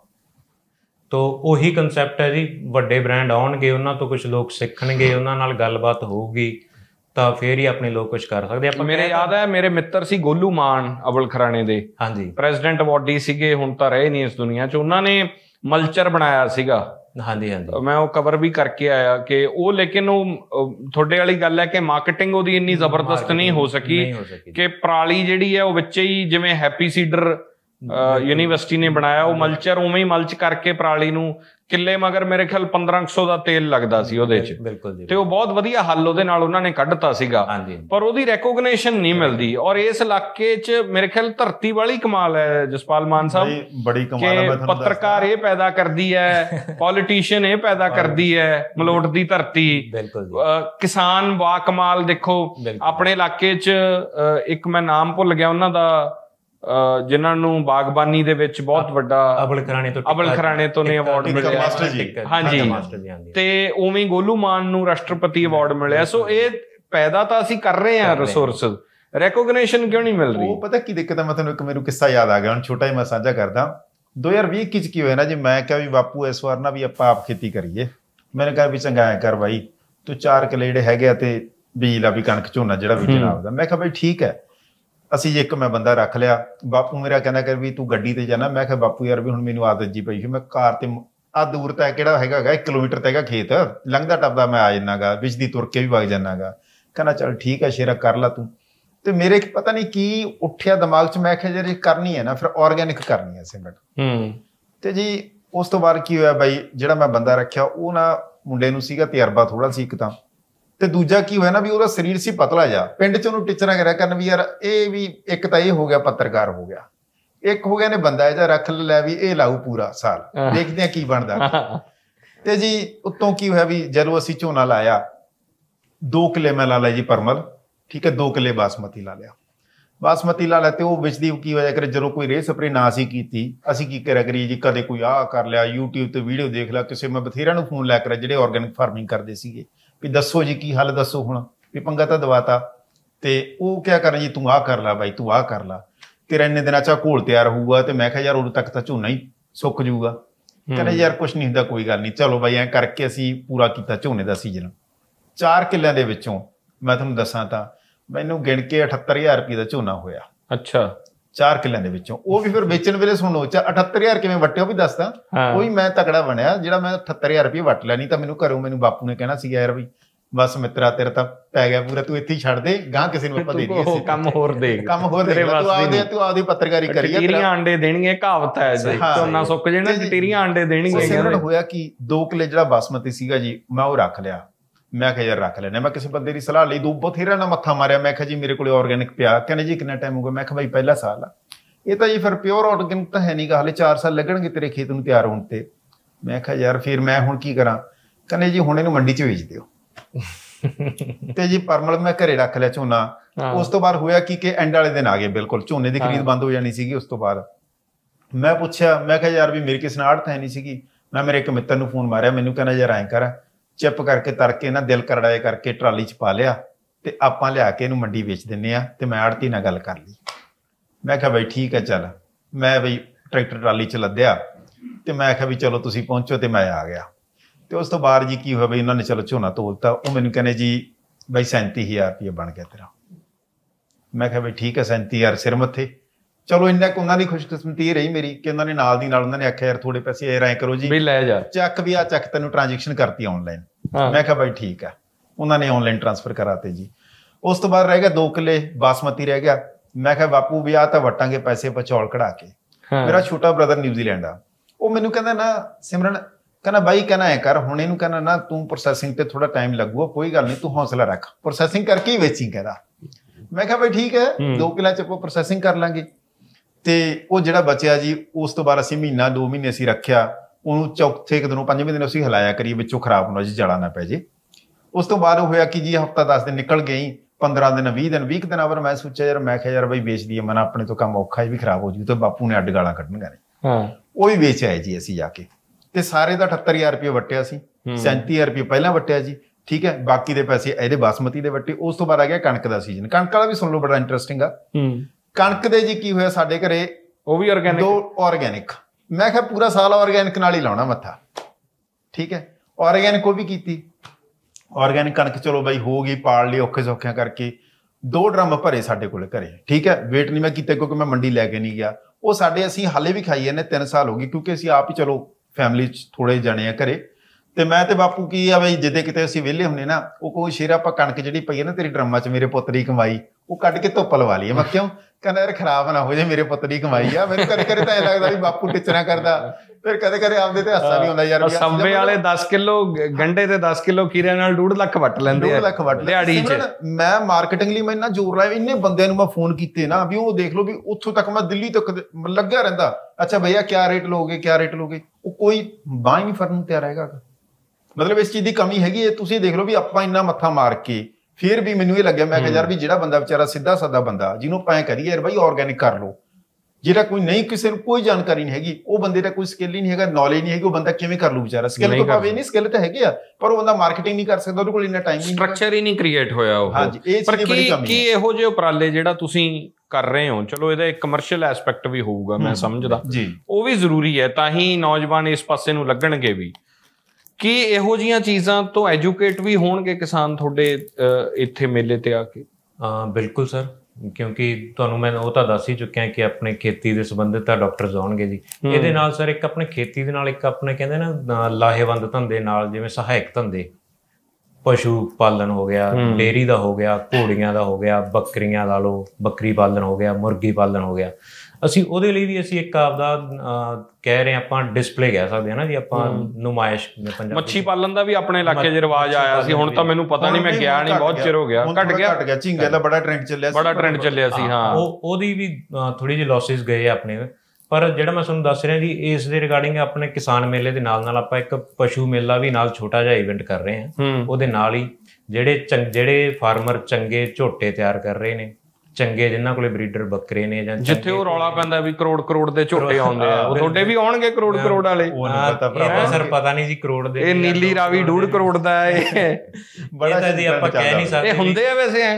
ਤੋ ਉਹੀ ਕੰਸੈਪਟ ਹੈ ਜੀ, ਵੱਡੇ ਬ੍ਰਾਂਡ ਆਉਣਗੇ, ਉਹਨਾਂ ਤੋਂ ਕੁਝ ਲੋਕ ਸਿੱਖਣਗੇ, ਉਹਨਾਂ ਨਾਲ ਗੱਲਬਾਤ ਹੋਊਗੀ ਤਾਂ ਫੇਰ ਹੀ ਆਪਣੇ ਲੋਕ ਕੁਝ ਕਰ ਸਕਦੇ ਆਪਾਂ। ਮੇਰੇ ਯਾਦ ਹੈ, ਮੇਰੇ ਮਿੱਤਰ ਸੀ ਗੋਲੂ ਮਾਨ ਅਵਲ ਖਰਾਣੇ ਦੇ, ਹਾਂਜੀ, ਪ੍ਰੈਜ਼ੀਡੈਂਟ ਅਵਾਰਡੀ ਸੀਗੇ, ਹੁਣ ਤਾਂ ਰਹੇ ਨਹੀਂ ਇਸ ਦੁਨੀਆ 'ਚ। ਉਹਨਾਂ ਨੇ ਮਲਚਰ ਬਣਾਇਆ ਸੀਗਾ। ਹਾਂਜੀ ਹਾਂਜੀ, ਮੈਂ ਉਹ ਕਵਰ ਵੀ ਕਰਕੇ ਆਇਆ ਕਿ ਉਹ, ਲੇਕਿਨ ਉਹ ਤੁਹਾਡੇ ਵਾਲੀ ਗੱਲ ਹੈ ਕਿ ਮਾਰਕੀਟਿੰਗ ਉਹਦੀ ਇੰਨੀ ਜ਼ਬਰਦਸਤ ਨਹੀਂ ਹੋ ਸਕੀ ਕਿ ਪਰਾਲੀ ਜਿਹੜੀ ਹੈ ਉਹ ਵਿੱਚ ਹੀ, ਜਿਵੇਂ ਹੈਪੀ ਸੀਡਰ ਯੂਨੀਵਰਸਿਟੀ ਨੇ ਬਣਾਇਆ, ਉਹ ਮਲਚਰ ਉਵੇਂ ਹੀ ਮਲਚ ਕਰਕੇ ਪਰਾਲੀ ਨੂੰ ਕਿੱਲੇ ਮਗਰ ਮੇਰੇ ਖਿਆਲ 1500 ਦਾ ਤੇਲ ਲੱਗਦਾ ਸੀ ਉਹਦੇ 'ਚ, ਤੇ ਉਹ ਬਹੁਤ ਵਧੀਆ ਹੱਲ ਉਹਦੇ ਨਾਲ ਉਹਨਾਂ ਨੇ ਕੱਢਤਾ ਸੀਗਾ, ਪਰ ਉਹਦੀ ਰੈਕੋਗਨੀਸ਼ਨ ਨਹੀਂ ਮਿਲਦੀ। ਔਰ ਇਸ ਇਲਾਕੇ 'ਚ ਮੇਰੇ ਖਿਆਲ ਧਰਤੀ ਵਾਲੀ ਕਮਾਲ ਹੈ ਜਸਪਾਲ ਮਾਨ ਸਾਹਿਬ, ਬੜੀ ਕਮਾਲ ਹੈ। ਪੱਤਰਕਾਰ ਇਹ ਪੈਦਾ ਕਰਦੀ ਹੈ, ਪੋਲੀਟੀਸ਼ੀਅਨ ਇਹ ਪੈਦਾ ਕਰਦੀ ਹੈ, ਮਲੋਟ ਦੀ ਧਰਤੀ, ਕਿਸਾਨ ਵਾ ਕਮਾਲ। ਦੇਖੋ ਆਪਣੇ ਇਲਾਕੇ 'ਚ ਇੱਕ ਮੈਂ ਨਾਮ ਭੁੱਲ ਗਿਆ ਉਹਨਾਂ ਦਾ, ਜਿਨ੍ਹਾਂ ਨੂੰ ਬਾਗਬਾਨੀ ਦੇ ਵਿੱਚ ਬਹੁਤ ਵੱਡਾ ਅਵਲ ਖਰਾਣੇ ਤੋਂ ਨੇ ਅਵਾਰਡ ਮਿਲਿਆ। ਹਾਂਜੀ, ਤੇ ਉਵੇਂ ਗੋਲੂ ਮਾਨ ਨੂੰ ਰਾਸ਼ਟਰਪਤੀ ਅਵਾਰਡ ਮਿਲਿਆ। ਸੋ ਇਹ ਪੈਦਾ ਤਾਂ ਅਸੀਂ ਕਰ ਰਹੇ ਹਾਂ ਰਿਸੋਰਸ, ਰੈਕੋਗਨੀਸ਼ਨ ਕਿਉਂ ਨਹੀਂ ਮਿਲ ਰਹੀ? ਉਹ ਪਤਾ ਕੀ ਦਿੱਕਤ ਹੈ, ਮੈਂ ਤੁਹਾਨੂੰ ਇੱਕ ਮੈਨੂੰ ਕਿੱਸਾ ਯਾਦ ਆ ਗਿਆ, ਹੁਣ ਛੋਟਾ ਜਿਹਾ ਮੈਂ ਸਾਂਝਾ ਕਰਦਾ। 2020 ਚ ਕੀ ਹੋਇਆ ਨਾ ਜੀ, ਮੈਂ ਕਿਹਾ ਵੀ ਬਾਪੂ ਇਸ ਵਾਰ ਨਾ ਵੀ ਆਪਾਂ ਆਪ ਖੇਤੀ ਕਰੀਏ। ਮੈंने ਕਿਹਾ ਵੀ ਚੰਗਾ ਐ ਕਰ ਬਾਈ, ਤੂੰ 4 ਕਿੱਲੇ ਜਿਹੜੇ ਹੈਗੇ ਆ ਤੇ ਬੀਜ ਲਾ ਵੀ ਕਣਕ ਝੋਨਾ ਜਿਹੜਾ ਬੀਜਣਾ ਆਪਦਾ। ਮੈਂ ਕਿਹਾ ਬਾਈ ਠੀਕ ਹੈ। ਅਸੀਂ ਇੱਕ ਮੈਂ ਬੰਦਾ ਰੱਖ ਲਿਆ। ਬਾਪੂ ਮੇਰਾ ਕਹਿੰਦਾ ਕਿ ਵੀ ਤੂੰ ਗੱਡੀ ਤੇ ਜਾਣਾ। ਮੈਂ ਕਿਹਾ ਬਾਪੂ ਯਾਰ ਵੀ ਹੁਣ ਮੈਨੂੰ ਆਦਤ ਜੀ ਪਈ, ਮੈਂ ਕਾਰ ਤੇ ਆ ਦੂਰ ਤਾਂ ਕਿਹੜਾ ਹੈਗਾ 1 ਕਿਲੋਮੀਟਰ ਤਾਂ ਹੈਗਾ ਖੇਤ, ਲੰਘਦਾ ਟੱਪਦਾ ਮੈਂ ਆ ਜਾਨਾਗਾ, ਵਿੱਚ ਦੀ ਤੁਰ ਕੇ ਵੀ ਵਗ ਜਾਨਾਗਾ। ਕਹਿੰਦਾ ਚੱਲ ਠੀਕ ਹੈ ਸ਼ੇਰਾ ਕਰ ਲਾ ਤੂੰ। ਤੇ ਮੇਰੇ ਪਤਾ ਨਹੀਂ ਕੀ ਉੱਠਿਆ ਦਿਮਾਗ 'ਚ, ਮੈਂ ਕਿਹਾ ਯਾਰ ਇਹ ਕਰਨੀ ਹੈ ਨਾ ਫਿਰ ਆਰਗੈਨਿਕ ਕਰਨੀ ਹੈ ਸਿਮਰਨ। ਤੇ ਜੀ ਉਸ ਤੋਂ ਬਾਅਦ ਕੀ ਹੋਇਆ ਬਾਈ, ਜਿਹੜਾ ਮੈਂ ਬੰਦਾ ਰੱਖਿਆ ਉਹ ਨਾ ਮੁੰਡੇ ਨੂੰ ਸੀਗਾ ਤਜਰਬਾ ਥੋੜਾ ਸੀ ਇੱਕ ਤਾਂ, ਤੇ ਦੂਜਾ ਕੀ ਹੋਇਆ ਨਾ ਵੀ ਉਹਦਾ ਸਰੀਰ ਸੀ ਪਤਲਾ ਜਾ। ਪਿੰਡ 'ਚ ਉਹਨੂੰ ਟੀਚਰਾਂ ਕਰਿਆ ਕਰਨ ਵੀ ਯਾਰ ਇਹ ਵੀ ਇੱਕ ਤਾਂ ਇਹ ਹੋ ਗਿਆ ਪੱਤਰਕਾਰ ਹੋ ਗਿਆ, ਇੱਕ ਹੋ ਗਿਆ ਨੇ ਬੰਦਾ ਇਹਦਾ ਰੱਖ ਲੈ ਵੀ ਇਹ ਲਾਊ ਪੂਰਾ ਸਾਲ, ਦੇਖਦੇ ਆ ਕੀ ਬਣਦਾ। ਤੇ ਜੀ ਉੱਤੋਂ ਕੀ ਹੋਇਆ ਵੀ ਜਦੋਂ ਅਸੀਂ ਝੋਨਾ ਲਾਇਆ 2 ਕਿੱਲੇ ਮੈਂ ਲਾ ਲਿਆ ਜੀ ਪਰਮਲ, ਠੀਕ ਹੈ, 2 ਕਿੱਲੇ ਬਾਸਮਤੀ ਲਾ ਲਿਆ। ਬਾਸਮਤੀ ਲਾ ਲਿਆ ਤੇ ਉਹ ਵਿੱਚ ਦੀ ਕੀ ਹੋਇਆ ਕਰੇ, ਜਦੋਂ ਕੋਈ ਰੇ ਸਪਰੇ ਨਾ ਸੀ ਕੀਤੀ, ਅਸੀਂ ਕੀ ਕਰਿਆ ਕਰੀਏ ਜੀ, ਕਦੇ ਕੋਈ ਆਹ ਕਰ ਲਿਆ, YouTube ਤੇ ਵੀਡੀਓ ਦੇਖ ਲਿਆ, ਕਿਸੇ ਮੈਂ ਬਥੇਰਿਆਂ ਨੂੰ ਫੋਨ ਲੈ ਕਰਿਆ ਜਿਹੜੇ ਆਰਗੈਨਿਕ ਫਾਰਮਿੰਗ ਕਰਦੇ ਸੀਗੇ ਵੀ ਦੱਸੋ ਜੀ ਕੀ ਹੱਲ ਦੱਸੋ। ਹੁਣ ਵੀ ਪੰਗਾ ਤਾਂ ਦਵਾਤਾ, ਤੇ ਉਹ ਕਿਆ ਕਰਨ ਜੀ, ਤੂੰ ਆਹ ਕਰ ਲਾ ਬਾਈ, ਤੂੰ ਆਹ ਕਰ ਲਾ, ਤੇਰਾ ਇੰਨੇ ਦਿਨਾਂ 'ਚ ਘੋਲ ਤਿਆਰ ਹੋਊਗਾ। ਤੇ ਮੈਂ ਕਿਹਾ ਯਾਰ ਉਦੋਂ ਤੱਕ ਤਾਂ ਝੋਨਾ ਹੀ ਸੁੱਕ ਜਾਊਗਾ। ਕਹਿੰਦੇ ਯਾਰ ਕੁਛ ਨਹੀਂ ਹੁੰਦਾ, ਕੋਈ ਗੱਲ ਨਹੀਂ, ਚਲੋ ਬਾਈ ਐਂ ਕਰਕੇ ਅਸੀਂ ਪੂਰਾ ਕੀਤਾ ਝੋਨੇ ਦਾ ਸੀਜ਼ਨ। 4 ਕਿੱਲਿਆਂ ਦੇ ਵਿੱਚੋਂ ਮੈਂ ਤੁਹਾਨੂੰ ਦੱਸਾਂ ਤਾਂ ਮੈਨੂੰ ਗਿਣ ਕੇ 78000 ਰੁਪਏ ਦਾ ਝੋਨਾ ਹੋਇਆ। ਅੱਛਾ, 4 ਕਿੱਲਿਆਂ ਦੇ ਵਿੱਚੋਂ। ਉਹ ਵੀ ਫਿਰ ਵੇਚਣ ਵੇਲੇ ਸੁਣੋ 78000 ਕਿਵੇਂ ਵੱਟਿਆ ਉਹ ਵੀ ਦੱਸਦਾ। ਉਹ ਵੀ ਮੈਂ ਤਕੜਾ ਬਣਿਆ ਜਿਹੜਾ ਮੈਂ 78000 ਰੁਪਏ ਵੱਟ ਲਿਆ। ਨਹੀਂ ਤਾਂ ਮੈਨੂੰ ਘਰੋਂ ਮੈਨੂੰ ਬਾਪੂ ਨੇ ਕਹਿਣਾ ਸੀਗਾ ਯਾਰ ਵੀ ਬਸ ਮਿੱਤਰਾ ਤੇਰਾ ਤਾਂ ਪੈ ਗਿਆ ਪੂਰਾ, ਤੂੰ ਇੱਥੇ ਹੀ ਛੱਡ ਦੇ, ਗਾਂ ਕਿਸੇ ਨੂੰ ਆਪਾਂ ਦੇ ਦਈਏ, ਕੰਮ ਹੋਰ ਦੇ ਤੂੰ ਆਪਦੀ ਪੱਤਰਕਾਰੀ ਕਰੀ। ਟਟੀਰੀਆਂ ਆਂਡੇ ਦੇਣਗੇ, ਕਹਾਵਤ ਹੈ ਜੀ, ਝੋਨਾ ਸੁੱਕ ਜਾਣਾ ਟਟੀਰੀਆਂ ਆਂਡੇ ਦੇਣਗੇ। ਹੋਇਆ ਕਿ 2 ਕਿੱਲੇ ਜਿਹੜਾ ਬਾਸਮਤੀ ਸੀਗਾ ਜੀ ਮੈਂ ਉਹ ਰੱਖ ਲਿਆ। ਮੈਂ ਕਿਹਾ ਯਾਰ ਰੱਖ ਲੈਣਾ। ਮੈਂ ਕਿਸੇ ਬੰਦੇ ਦੀ ਸਲਾਹ ਲਈ, ਬਥੇਰਿਆਂ ਨਾਲ ਮੱਥਾ ਮਾਰਿਆ। ਮੈਂ ਕਿਹਾ ਜੀ ਮੇਰੇ ਕੋਲ ਆਰਗੈਨਿਕ ਪਿਆ। ਕਹਿੰਦੇ ਜੀ ਕਿੰਨਾ ਟਾਈਮ ਹੋ ਗਿਆ? ਮੈਂ ਕਿਹਾ ਬਾਈ ਪਹਿਲਾ ਸਾਲ ਆ। ਇਹ ਤਾਂ ਜੀ ਫਿਰ ਪਿਓਰ ਆਰਗੈਨਿਕ ਤਾਂ ਹੈ ਨਹੀਂ ਗਾ, ਹਾਲੇ 4 ਸਾਲ ਲੱਗਣਗੇ ਤੇਰੇ ਖੇਤ ਨੂੰ ਤਿਆਰ ਹੋਣ ਤੇ। ਮੈਂ ਕਿਹਾ ਯਾਰ ਫਿਰ ਮੈਂ ਹੁਣ ਕੀ ਕਰਾਂ? ਕਹਿੰਦੇ ਜੀ ਹੁਣ ਇਹਨੂੰ ਮੰਡੀ 'ਚ ਵੇਚ ਦਿਓ। ਤੇ ਜੀ ਪਰਮਲ ਮੈਂ ਘਰੇ ਰੱਖ ਲਿਆ ਝੋਨਾ। ਉਸ ਤੋਂ ਬਾਅਦ ਹੋਇਆ ਕਿ ਐਂਡ ਵਾਲੇ ਦਿਨ ਆ ਗਏ, ਬਿਲਕੁਲ ਝੋਨੇ ਦੀ ਖਰੀਦ ਬੰਦ ਹੋ ਜਾਣੀ ਸੀਗੀ। ਉਸ ਤੋਂ ਬਾਅਦ ਮੈਂ ਪੁੱਛਿਆ, ਮੈਂ ਕਿਹਾ ਯਾਰ ਵੀ ਮੇਰੀ ਕਿਸੇ ਨਾਲ ਆੜਤ ਹੈ ਨਹੀਂ ਸੀਗੀ। ਮੈਂ ਮੇਰੇ ਇੱਕ ਮਿੱਤਰ ਨੂੰ ਫੋਨ ਮਾਰਿਆ, ਮੈਨੂੰ ਕਹਿੰਦਾ ਯਾਰ ਐਂ ਕਰ, ਚਿੱਪ ਕਰਕੇ ਤੜਕੇ ਨਾ ਦਿਲ ਕਰੜਾਏ ਕਰਕੇ ਟਰਾਲੀ 'ਚ ਪਾ ਲਿਆ ਤੇ ਆਪਾਂ ਲਿਆ ਕੇ ਇਹਨੂੰ ਮੰਡੀ ਵੇਚ ਦਿੰਨੇ ਆ। ਤੇ ਮੈਂ ਆੜਤੀ ਨਾਲ ਗੱਲ ਕਰ ਲਈ। ਮੈਂ ਕਿਹਾ ਬਾਈ ਠੀਕ ਹੈ ਚੱਲ। ਮੈਂ ਬਈ ਟਰੈਕਟਰ ਟਰਾਲੀ 'ਚ ਲੱਦਿਆ ਤੇ ਮੈਂ ਕਿਹਾ ਵੀ ਚਲੋ ਤੁਸੀਂ ਪਹੁੰਚੋ ਤੇ ਮੈਂ ਆ ਗਿਆ। ਤੇ ਉਸ ਤੋਂ ਬਾਅਦ ਜੀ ਕੀ ਹੋਇਆ ਬਈ ਉਹਨਾਂ ਨੇ ਚਲੋ ਝੋਨਾ ਤੋਲਤਾ। ਉਹ ਮੈਨੂੰ ਕਹਿੰਦੇ ਜੀ ਬਈ 37,000 ਰੁਪਇਆ ਬਣ ਗਿਆ ਤੇਰਾ। ਮੈਂ ਕਿਹਾ ਬਈ ਠੀਕ ਹੈ 37,000 ਸਿਰ ਮੱਥੇ। ਚਲੋ ਇੰਨਾ ਕੁ ਉਹਨਾਂ ਦੀ ਖੁਸ਼ਕਿਸਮਤੀ ਇਹ ਰਹੀ ਮੇਰੀ ਕਿ ਉਹਨਾਂ ਨੇ ਨਾਲ ਦੀ ਨਾਲ ਉਹਨਾਂ ਨੇ ਆਖਿਆ ਯਾਰ ਥੋੜੇ ਪੈਸੇ ਐਂ ਕਰੋ ਜੀ, ਵੀ ਲੈ ਜਾ ਚੱਕ ਵੀ ਆ ਚੱਕ ਤੈਨੂੰ ਟ੍ਰਾਂਜੈਕਸ਼ਨ ਕਰਤੀ ਆਨਲਾਈਨ। ਮੈਂ ਕਿਹਾ ਬਈ ਠੀਕ ਹੈ, ਉਹਨਾਂ ਨੇ ਆਨਲਾਈਨ ਟ੍ਰਾਂਸਫਰ ਕਰਾਤੇ ਜੀ। ਉਸ ਤੋਂ ਬਾਅਦ ਰਹਿ ਗਿਆ 2 ਕਿੱਲੇ ਬਾਸਮਤੀ ਰਹਿ ਗਿਆ। ਮੈਂ ਕਿਹਾ ਬਾਪੂ ਵੀ ਆ ਤਾਂ ਵਟਾਂਗੇ ਪੈਸੇ ਪਚੌਲ ਕਢਾ ਕੇ। ਮੇਰਾ ਛੋਟਾ ਬ੍ਰਦਰ ਨਿਊਜ਼ੀਲੈਂਡ ਆ, ਉਹ ਮੈਨੂੰ ਕਹਿੰਦਾ ਨਾ ਸਿਮਰਨ ਕਹਿੰਦਾ ਬਾਈ ਕਹਿੰਦਾ ਐ ਕਰ ਹੁਣ ਇਹਨੂੰ ਕਹਿੰਦਾ ਨਾ ਤੂੰ ਪ੍ਰੋਸੈਸਿੰਗ ਤੇ ਥੋੜਾ ਟਾਈਮ ਲੱਗੂਗਾ, ਕੋਈ ਗੱਲ ਨਹੀਂ ਤੂੰ ਹੌਸਲਾ ਰੱਖ, ਪ੍ਰੋਸੈਸਿੰਗ ਕਰਕੇ ਹੀ ਵੇਚੀ ਕਹਿੰਦਾ। ਮੈਂ ਕਿਹਾ ਬਈ ਠੀਕ ਹੈ 2 ਕਿੱਲਿਆਂ ਚ ਆਪਾਂ ਪ੍ਰੋਸੈਸਿੰਗ ਕਰ ਲਾਂਗੇ। ਤੇ ਉਹ ਜਿਹੜਾ ਬਚਿਆ ਜੀ ਉਸ ਤੋਂ ਬਾਅਦ ਅਸੀਂ ਮਹੀਨਾ 2 ਮਹੀਨੇ ਅਸੀਂ ਰੱਖਿਆ ਉਹਨੂੰ, ਚੌਥੇ ਕੁ ਦਿਨੋਂ 5ਵੇਂ ਦਿਨ ਅਸੀਂ ਹਿਲਾਇਆ ਕਰੀਏ ਵਿੱਚੋਂ ਖਰਾਬ ਹੋਣਾ ਜੀ, ਜਲਾ ਨਾ ਪੈ ਜੇ। ਉਸ ਤੋਂ ਬਾਅਦ ਹੋਇਆ ਕਿ ਜੀ ਹਫ਼ਤਾ 10 ਦਿਨ ਨਿਕਲ ਗਏ, 15 ਦਿਨ 20 ਦਿਨ ਪਰ ਮੈਂ ਸੋਚਿਆ ਯਾਰ ਮੈਂ ਕਿਹਾ ਯਾਰ ਬਈ ਵੇਚ ਦਈਏ, ਮਨਾ ਆਪਣੇ ਤੋਂ ਕੰਮ ਔਖਾ ਵੀ ਖਰਾਬ ਹੋ ਜੂ। ਤੇ ਬਾਪੂ ਨੇ ਅੱਡ ਗਾਲਾਂ ਕੱਢਣੀਆਂ ਨੇ, ਉਹ ਵੀ ਵੇਚ ਆਏ ਜੀ ਅਸੀਂ ਜਾ ਕੇ। ਤੇ ਸਾਰੇ ਦਾ 78,000 ਰੁਪਏ ਵੱਟਿਆ ਸੀ, 37,000 ਰੁਪਏ ਪਹਿਲਾਂ ਵੱਟਿਆ ਜੀ, ਠੀਕ ਹੈ। ਬਾਕੀ ਦੇ ਪੈਸੇ ਇਹਦੇ ਬਾਸਮਤੀ ਦੇ ਵੱਟੇ। ਉਸ ਤੋਂ ਬਾਅਦ ਆ ਗਿਆ ਕਣਕ ਦਾ ਸੀਜ਼ਨ। ਕਣਕ ਵਾਲਾ ਵੀ ਸੁਣ ਲਓ, ਬੜਾ ਇੰਟਰਸਟਿੰਗ ਆ। ਕਣਕ ਦੇ ਜੀ ਕੀ ਹੋਇਆ ਸਾਡੇ ਘਰੇ, ਉਹ ਵੀ ਆਰਗੈਨਿਕ। ਮੈਂ ਕਿਹਾ ਪੂਰਾ ਸਾਲ ਆਰਗੈਨਿਕ ਨਾਲ ਹੀ ਲਾਉਣਾ ਮੱਥਾ, ਠੀਕ ਹੈ। ਆਰਗੈਨਿਕ ਉਹ ਵੀ ਕੀਤੀ, ਆਰਗੈਨਿਕ ਕਣਕ ਚਲੋ ਬਾਈ ਹੋ ਗਈ, ਪਾਲ ਲਈ ਔਖੇ ਸੌਖਿਆਂ ਕਰਕੇ। 2 ਡਰਮ ਭਰੇ ਸਾਡੇ ਕੋਲ ਘਰੇ, ਠੀਕ ਹੈ। ਵੇਟ ਨਹੀਂ ਮੈਂ ਕੀਤਾ ਕਿਉਂਕਿ ਮੈਂ ਮੰਡੀ ਲੈ ਕੇ ਨਹੀਂ ਗਿਆ। ਉਹ ਸਾਡੇ ਅਸੀਂ ਹਾਲੇ ਵੀ ਖਾਈ ਜਾਂਦੇ, 3 ਸਾਲ ਹੋ ਗਏ, ਕਿਉਂਕਿ ਅਸੀਂ ਆਪ ਹੀ ਚਲੋ ਫੈਮਿਲੀ 'ਚ ਥੋੜੇ ਜਾਣੇ ਆ ਘਰੇ। ਤੇ ਮੈਂ ਤੇ ਬਾਪੂ ਕੀ ਆ ਬਈ ਜਿੱਦੇ ਕਿਤੇ ਅਸੀਂ ਵਿਹਲੇ ਹੁੰਦੇ ਨਾ, ਉਹ ਕੋਈ ਸ਼ੇਰ ਆਪਾਂ ਕਣਕ ਜਿਹੜੀ ਪਈ ਹੈ ਨਾ ਤੇਰੀ ਡਰਮਾਂ 'ਚ ਮੇਰੇ ਪੁੱਤ ਦੀ ਕਮਾਈ, ਉਹ ਕੱਢ ਕੇ ਧੁੱਪ ਲਵਾ ਲਈਏ। ਮੈਂ ਕਿਉਂ ਕਹਿੰਦਾ ਯਾਰ ਖਰਾਬ ਨਾ ਹੋ ਜਾਏ, ਮੇਰੇ ਪੁੱਤ ਦੀ ਕਮਾਈ ਆ। ਮੈਨੂੰ ਕਦੇ ਤਾਂ ਐਂ ਲੱਗਦਾ ਵੀ ਬਾਪੂ ਟਿਚਰਾਂ ਕਰਦਾ, ਫਿਰ ਕਦੇ ਆਪਦੇ ਤੇ ਹਾਸਾ ਵੀ ਆਉਂਦਾ ਯਾਰ। ਸੰਵੇ ਵਾਲੇ 10 ਕਿਲੋ ਗੰਢੇ ਤੇ 10 ਕਿਲੋ ਖੀਰਿਆਂ ਨਾਲ 2.5 ਲੱਖ ਵੱਟ ਲੈਂਦੇ ਆ, 2 ਲੱਖ ਵੱਟ ਦਿਹਾੜੀ 'ਚ। ਮੈਂ ਮਾਰਕੀਟਿੰਗ ਲਈ ਮੈਂ ਇੰਨਾ ਜ਼ੋਰ ਲਾਇਆ, ਇੰਨੇ ਬੰਦਿਆਂ ਨੂੰ ਮੈਂ ਫੋਨ ਕੀਤੇ ਨਾ ਵੀ ਉਹ ਦੇਖ ਲਓ ਵੀ ਉੱਥੋਂ ਤੱਕ ਮੈਂ ਦਿੱਲੀ ਤੱਕ ਲੱਗਿਆ ਰਹਿੰਦਾ। ਅੱਛਾ ਭਈਆ ਕਿਆ ਰੇਟ ਲੋਗੇ, ਕਿਆ ਰੇਟ ਲੋਗੇ, ਉਹ ਕੋਈ ਬਾਂਹ ਹੀ ਨਹੀਂ ਫੜਨ ਨੂੰ ਤਿਆਰ ਹੈਗਾ। ਮਤਲਬ ਇਸ ਚੀਜ਼ ਦੀ ਕਮੀ ਹੈਗੀ ਹੈ। ਤੁਸੀਂ ਦੇਖ ਲਓ ਵੀ ਆਪਾਂ ਇੰਨਾ ਮੱਥਾ ਮਾਰ ਕੇ ਫਿਰ ਵੀ ਮੈਨੂੰ ਇਹ ਲੱਗਿਆ, ਮੈਂ ਕਿਹਾ ਯਾਰ ਵੀ ਜਿਹੜਾ ਬੰਦਾ ਵਿਚਾਰਾ ਸਿੱਧਾ ਸਾਦਾ ਬੰਦਾ ਜਿਹਨੂੰ ਆਪਾਂ ਕਰੀਏ ਯਾਰ ਬਾਈ ਆਰਗੈਨਿਕ ਕਰ ਲਓ, ਜਿਹੜਾ ਕੋਈ ਨਹੀਂ, ਕਿਸੇ ਨੂੰ ਕੋਈ ਜਾਣਕਾਰੀ ਨਹੀਂ ਹੈਗੀ, ਉਹ ਬੰਦੇ ਦਾ ਕੋਈ ਸਕਿੱਲ ਹੀ ਨਹੀਂ ਹੈਗਾ, ਨੌਲੇਜ ਨਹੀਂ ਹੈਗੀ, ਉਹ ਬੰਦਾ ਕਿਵੇਂ ਕਰ ਲੂ ਵਿਚਾਰਾ। ਸਕਿੱਲ ਤਾਂ ਭਾਵੇਂ ਨਹੀਂ, ਸਕਿੱਲ ਤਾਂ ਹੈਗੇ ਆ, ਪਰ ਉਹ ਬੰਦਾ ਮਾਰਕੀਟਿੰਗ ਨਹੀਂ ਕਰ ਸਕਦਾ, ਉਹਦੇ ਕੋਲ ਇੰਨਾ ਟਾਈਮ ਨਹੀਂ, ਸਟਰਕਚਰ ਹੀ ਨਹੀਂ ਕ੍ਰੀਏਟ ਹੋਇਆ ਉਹ। ਹਾਂਜੀ, ਇਹ ਚੀਜ਼ ਦੀ ਬੜੀ ਕਮੀ ਹੈ। ਕੀ ਇਹੋ ਜਿਹੇ ਉਪਰਾਲੇ ਜਿਹੜਾ ਤੁਸੀਂ ਕਰ ਰਹੇ ਹੋ, ਚਲੋ ਇਹਦਾ ਇੱਕ ਕਮਰਸ਼ੀਅਲ ਐਸਪੈਕਟ ਵੀ ਹੋਊਗਾ, ਮੈਂ ਸਮਝਦਾ ਉਹ ਵੀ ਜ਼ਰੂਰੀ ਹੈ, ਤਾਂ ਹੀ ਨੌਜਵਾਨ ਇਸ ਪਾਸੇ ਨੂੰ ਲੱਗਣਗੇ ਵੀ। ਕੀ ਇਹੋ ਜਿਹੀਆਂ ਚੀਜ਼ਾਂ ਤੋਂ ਐਜੂਕੇਟ ਵੀ ਹੋਣਗੇ ਕਿਸਾਨ ਤੁਹਾਡੇ ਇੱਥੇ ਮੇਲੇ ਤੇ ਆ ਕੇ? ਬਿਲਕੁਲ ਸਰ, ਕਿਉਂਕਿ ਤੁਹਾਨੂੰ ਮੈਂ ਉਹ ਤਾਂ ਦੱਸ ਹੀ ਚੁੱਕਿਆ ਕਿ ਆਪਣੇ ਖੇਤੀ ਦੇ ਸੰਬੰਧਿਤ ਤਾਂ ਡਾਕਟਰਸ ਆਉਣਗੇ ਜੀ। ਇਹਦੇ ਨਾਲ ਸਰ ਇੱਕ ਆਪਣੇ ਖੇਤੀ ਦੇ ਨਾਲ ਇੱਕ ਆਪਣੇ ਕਹਿੰਦੇ ਨਾ ਲਾਹੇਵੰਦ ਧੰਦੇ ਨਾਲ, ਜਿਵੇਂ ਸਹਾਇਕ ਧੰਦੇ, ਪਸ਼ੂ ਪਾਲਣ ਹੋ ਗਿਆ, ਡੇਅਰੀ ਦਾ ਹੋ ਗਿਆ, ਘੋੜੀਆਂ ਦਾ ਹੋ ਗਿਆ, ਬੱਕਰੀਆਂ ਲਾ ਲਓ, ਬੱਕਰੀ ਪਾਲਣ ਹੋ ਗਿਆ, ਮੁਰਗੀ ਪਾਲਣ ਹੋ ਗਿਆ। ਅਸੀਂ ਉਹਦੇ ਲਈ ਵੀ ਅਸੀਂ ਇੱਕ ਆਪਦਾ ਕਹਿ ਰਹੇ ਆਪਾਂ ਡਿਸਪਲੇ ਕਹਿ ਸਕਦੇ ਹਾਂ ਨਾ ਜੀ, ਆਪਾਂ ਨੁਮਾਇਸ਼। ਮੱਛੀ ਪਾਲਣ ਦਾ ਵੀ ਆਪਣੇ ਇਲਾਕੇ 'ਚ ਰਿਵਾਜ ਆਇਆ ਸੀ, ਹੁਣ ਤਾਂ ਮੈਨੂੰ ਪਤਾ ਨਹੀਂ, ਮੈਂ ਗਿਆ ਨਹੀਂ, ਬਹੁਤ ਚਿਰ ਹੋ ਗਿਆ, ਘਟ ਗਿਆ। ਝੀਂਗੇ ਦਾ ਬੜਾ ਟ੍ਰੈਂਡ ਚੱਲਿਆ ਸੀ, ਹਾਂ। ਉਹਦੀ ਵੀ ਥੋੜੀ ਜਿਹੀ ਲਾਸਿਸ ਗਏ ਆਪਣੇ। ਪਰ ਜਿਹੜਾ ਮੈਂ ਤੁਹਾਨੂੰ ਦੱਸ ਰਿਹਾ ਜੀ, ਇਸ ਦੇ ਰਿਗਾਰਡਿੰਗ ਆਪਣੇ ਕਿਸਾਨ ਮੇਲੇ ਦੇ ਨਾਲ ਆਪਾਂ ਇੱਕ ਪਸ਼ੂ ਮੇਲਾ ਵੀ ਨਾਲ ਛੋਟਾ ਜਿਹਾ ਇਵੈਂਟ ਕਰ ਰਹੇ ਹਾਂ। ਉਹਦੇ ਨਾਲ ਹੀ ਜਿਹੜੇ ਫਾਰਮਰ ਚੰਗੇ ਝੋਟੇ ਤਿਆਰ ਕਰ ਰਹੇ ਨੇ, ਚੰਗੇ ਜਿਨ੍ਹਾਂ ਕੋਲੇ ਬਰੀਡਰ ਬੱਕਰੇ ਨੇ, ਜਾਂ ਜਿੱਥੇ ਉਹ ਰੌਲਾ ਪੈਂਦਾ ਵੀ ਕਰੋੜ ਦੇ ਝੋਟੇ ਆਉਂਦੇ ਆ, ਉਹ ਤੁਹਾਡੇ ਵੀ ਆਉਣਗੇ ਕਰੋੜ ਵਾਲੇ? ਸਰ ਪਤਾ ਨਹੀਂ ਜੀ ਕਰੋੜ ਦੇ, ਇਹ ਨੀਲੀ ਰਾਵੀ 1.5 ਕਰੋੜ ਦਾ ਹੈ, ਬੜਾ ਜੀ ਆਪਾਂ ਕਹਿ ਨਹੀਂ ਸਕਦੇ। ਇਹ ਹੁੰਦੇ ਆ ਵੈਸੇ ਐ?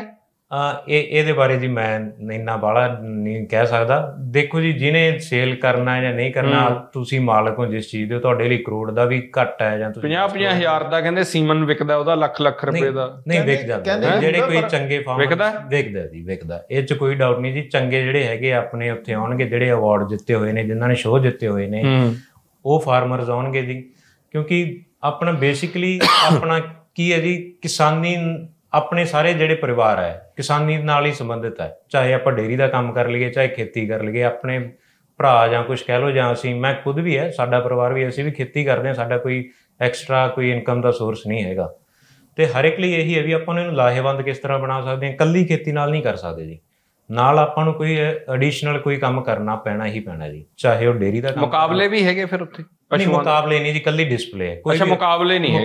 ਇਹਦੇ ਬਾਰੇ ਜੀ ਮੈਂ ਇੰਨਾ ਬਾਹਲਾ ਨਹੀਂ ਕਹਿ ਸਕਦਾ। ਦੇਖੋ ਜੀ, ਜਿਹਨੇ ਸੇਲ ਕਰਨਾ ਜਾਂ ਨਹੀਂ ਕਰਨਾ, ਤੁਸੀਂ ਮਾਲਕ ਹੋ ਜਿਸ ਚੀਜ਼ ਦੇ, ਤੁਹਾਡੇ ਲਈ ਕਰੋੜ ਦਾ ਵੀ ਘੱਟ ਹੈ, ਜਾਂ 50,000 ਦਾ ਕਹਿੰਦੇ ਸੀਮਨ ਵਿਕਦਾ ਉਹਦਾ, ਲੱਖ ਰੁਪਏ ਦਾ ਨਹੀਂ ਵਿਕ ਜਾਂਦਾ। ਜਿਹੜੇ ਕੋਈ ਚੰਗੇ ਫਾਰਮਰ ਵਿਕਦਾ ਜੀ, ਵਿਕਦਾ, ਇਹ 'ਚ ਕੋਈ ਡਾਊਟ ਨਹੀਂ ਜੀ। ਚੰਗੇ ਜਿਹੜੇ ਹੈਗੇ ਆਪਣੇ ਉੱਥੇ ਆਉਣਗੇ, ਜਿਹੜੇ ਅਵਾਰਡ ਜਿੱਤੇ ਹੋਏ ਨੇ, ਜਿਨ੍ਹਾਂ ਨੇ ਸ਼ੋਅ ਜਿੱਤੇ ਹੋਏ ਨੇ, ਉਹ ਫਾਰਮਰਸ ਆਉਣਗੇ ਜੀ। ਕਿਉਂਕਿ ਆਪਣਾ ਬੇਸਿਕਲੀ ਆਪਣਾ ਕੀ ਹੈ ਜੀ, ਕਿਸਾਨੀ, ਆਪਣੇ ਸਾਰੇ ਜਿਹੜੇ ਪਰਿਵਾਰ ਹੈ ਕਿਸਾਨੀ ਨਾਲ ਹੀ ਸੰਬੰਧਿਤ ਹੈ। ਚਾਹੇ ਆਪਾਂ ਡੇਅਰੀ ਦਾ ਕੰਮ ਕਰ ਲਈਏ, ਚਾਹੇ ਖੇਤੀ ਕਰ ਲਈਏ, ਆਪਣੇ ਭਰਾ ਜਾਂ ਕੁਛ ਕਹਿ ਲਓ, ਜਾਂ ਅਸੀਂ, ਮੈਂ ਖੁਦ ਵੀ ਹੈ, ਸਾਡਾ ਪਰਿਵਾਰ ਵੀ, ਅਸੀਂ ਵੀ ਖੇਤੀ ਕਰਦੇ ਹਾਂ, ਸਾਡਾ ਕੋਈ ਐਕਸਟਰਾ ਕੋਈ ਇਨਕਮ ਦਾ ਸੋਰਸ ਨਹੀਂ ਹੈਗਾ। ਤੇ ਹਰ ਇੱਕ ਲਈ ਇਹੀ ਹੈ ਵੀ ਆਪਾਂ ਨੂੰ ਇਹਨੂੰ ਲਾਹੇਵੰਦ ਕਿਸ ਤਰ੍ਹਾਂ ਬਣਾ ਸਕਦੇ ਹਾਂ। ਇਕੱਲੀ ਖੇਤੀ ਨਾਲ ਨਹੀਂ ਕਰ ਸਕਦੇ ਜੀ, ਨਾਲ ਆਪਾਂ ਨੂੰ ਕੋਈ ਐਡੀਸ਼ਨਲ ਕੋਈ ਕੰਮ ਕਰਨਾ ਪੈਣਾ ਹੀ ਪੈਣਾ ਜੀ, ਚਾਹੇ ਉਹ ਡੇਅਰੀ ਦਾ ਕੰਮ। ਮੁਕਾਬਲੇ ਵੀ ਹੈਗੇ ਫਿਰ ਉੱਥੇ? ਨਹੀਂ, ਮੁਕਾਬਲੇ ਨਹੀਂ ਜੀ, ਕੱਲੀ ਡਿਸਪਲੇ ਹੈ। ਅੱਛਾ, ਮੁਕਾਬਲੇ ਨਹੀਂ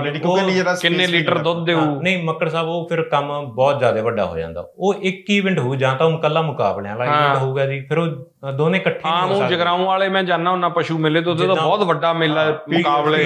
ਹੈਗੇ। ਕਿੰਨੇ ਲੀਟਰ ਦੁੱਧ ਦੇਊ? ਨਹੀਂ ਮੱਕੜ ਸਾਹਿਬ, ਉਹ ਫਿਰ ਕੰਮ ਬਹੁਤ ਜ਼ਿਆਦਾ ਵੱਡਾ ਹੋ ਜਾਂਦਾ। ਉਹ ਇੱਕ ਇਵੈਂਟ ਹੋਊ, ਜਾਂ ਤਾਂ ਉਹ ਇਕੱਲਾ ਮੁਕਾਬਲਿਆਂ ਵਾਲਾ ਇਵੈਂਟ ਹੋਊਗਾ ਜੀ, ਫਿਰ ਉਹ ਦੋਨੇ ਇਕੱਠੇ। ਹਾਂ, ਉਹ ਜਗਰਾਉਂ ਵਾਲੇ ਮੈਂ ਜਾਣਾ ਹੁੰਦਾ ਪਸ਼ੂ ਮੇਲੇ ਤੋਂ, ਉਹਦਾ ਬਹੁਤ ਵੱਡਾ ਮੇਲਾ ਮੁਕਾਬਲੇ,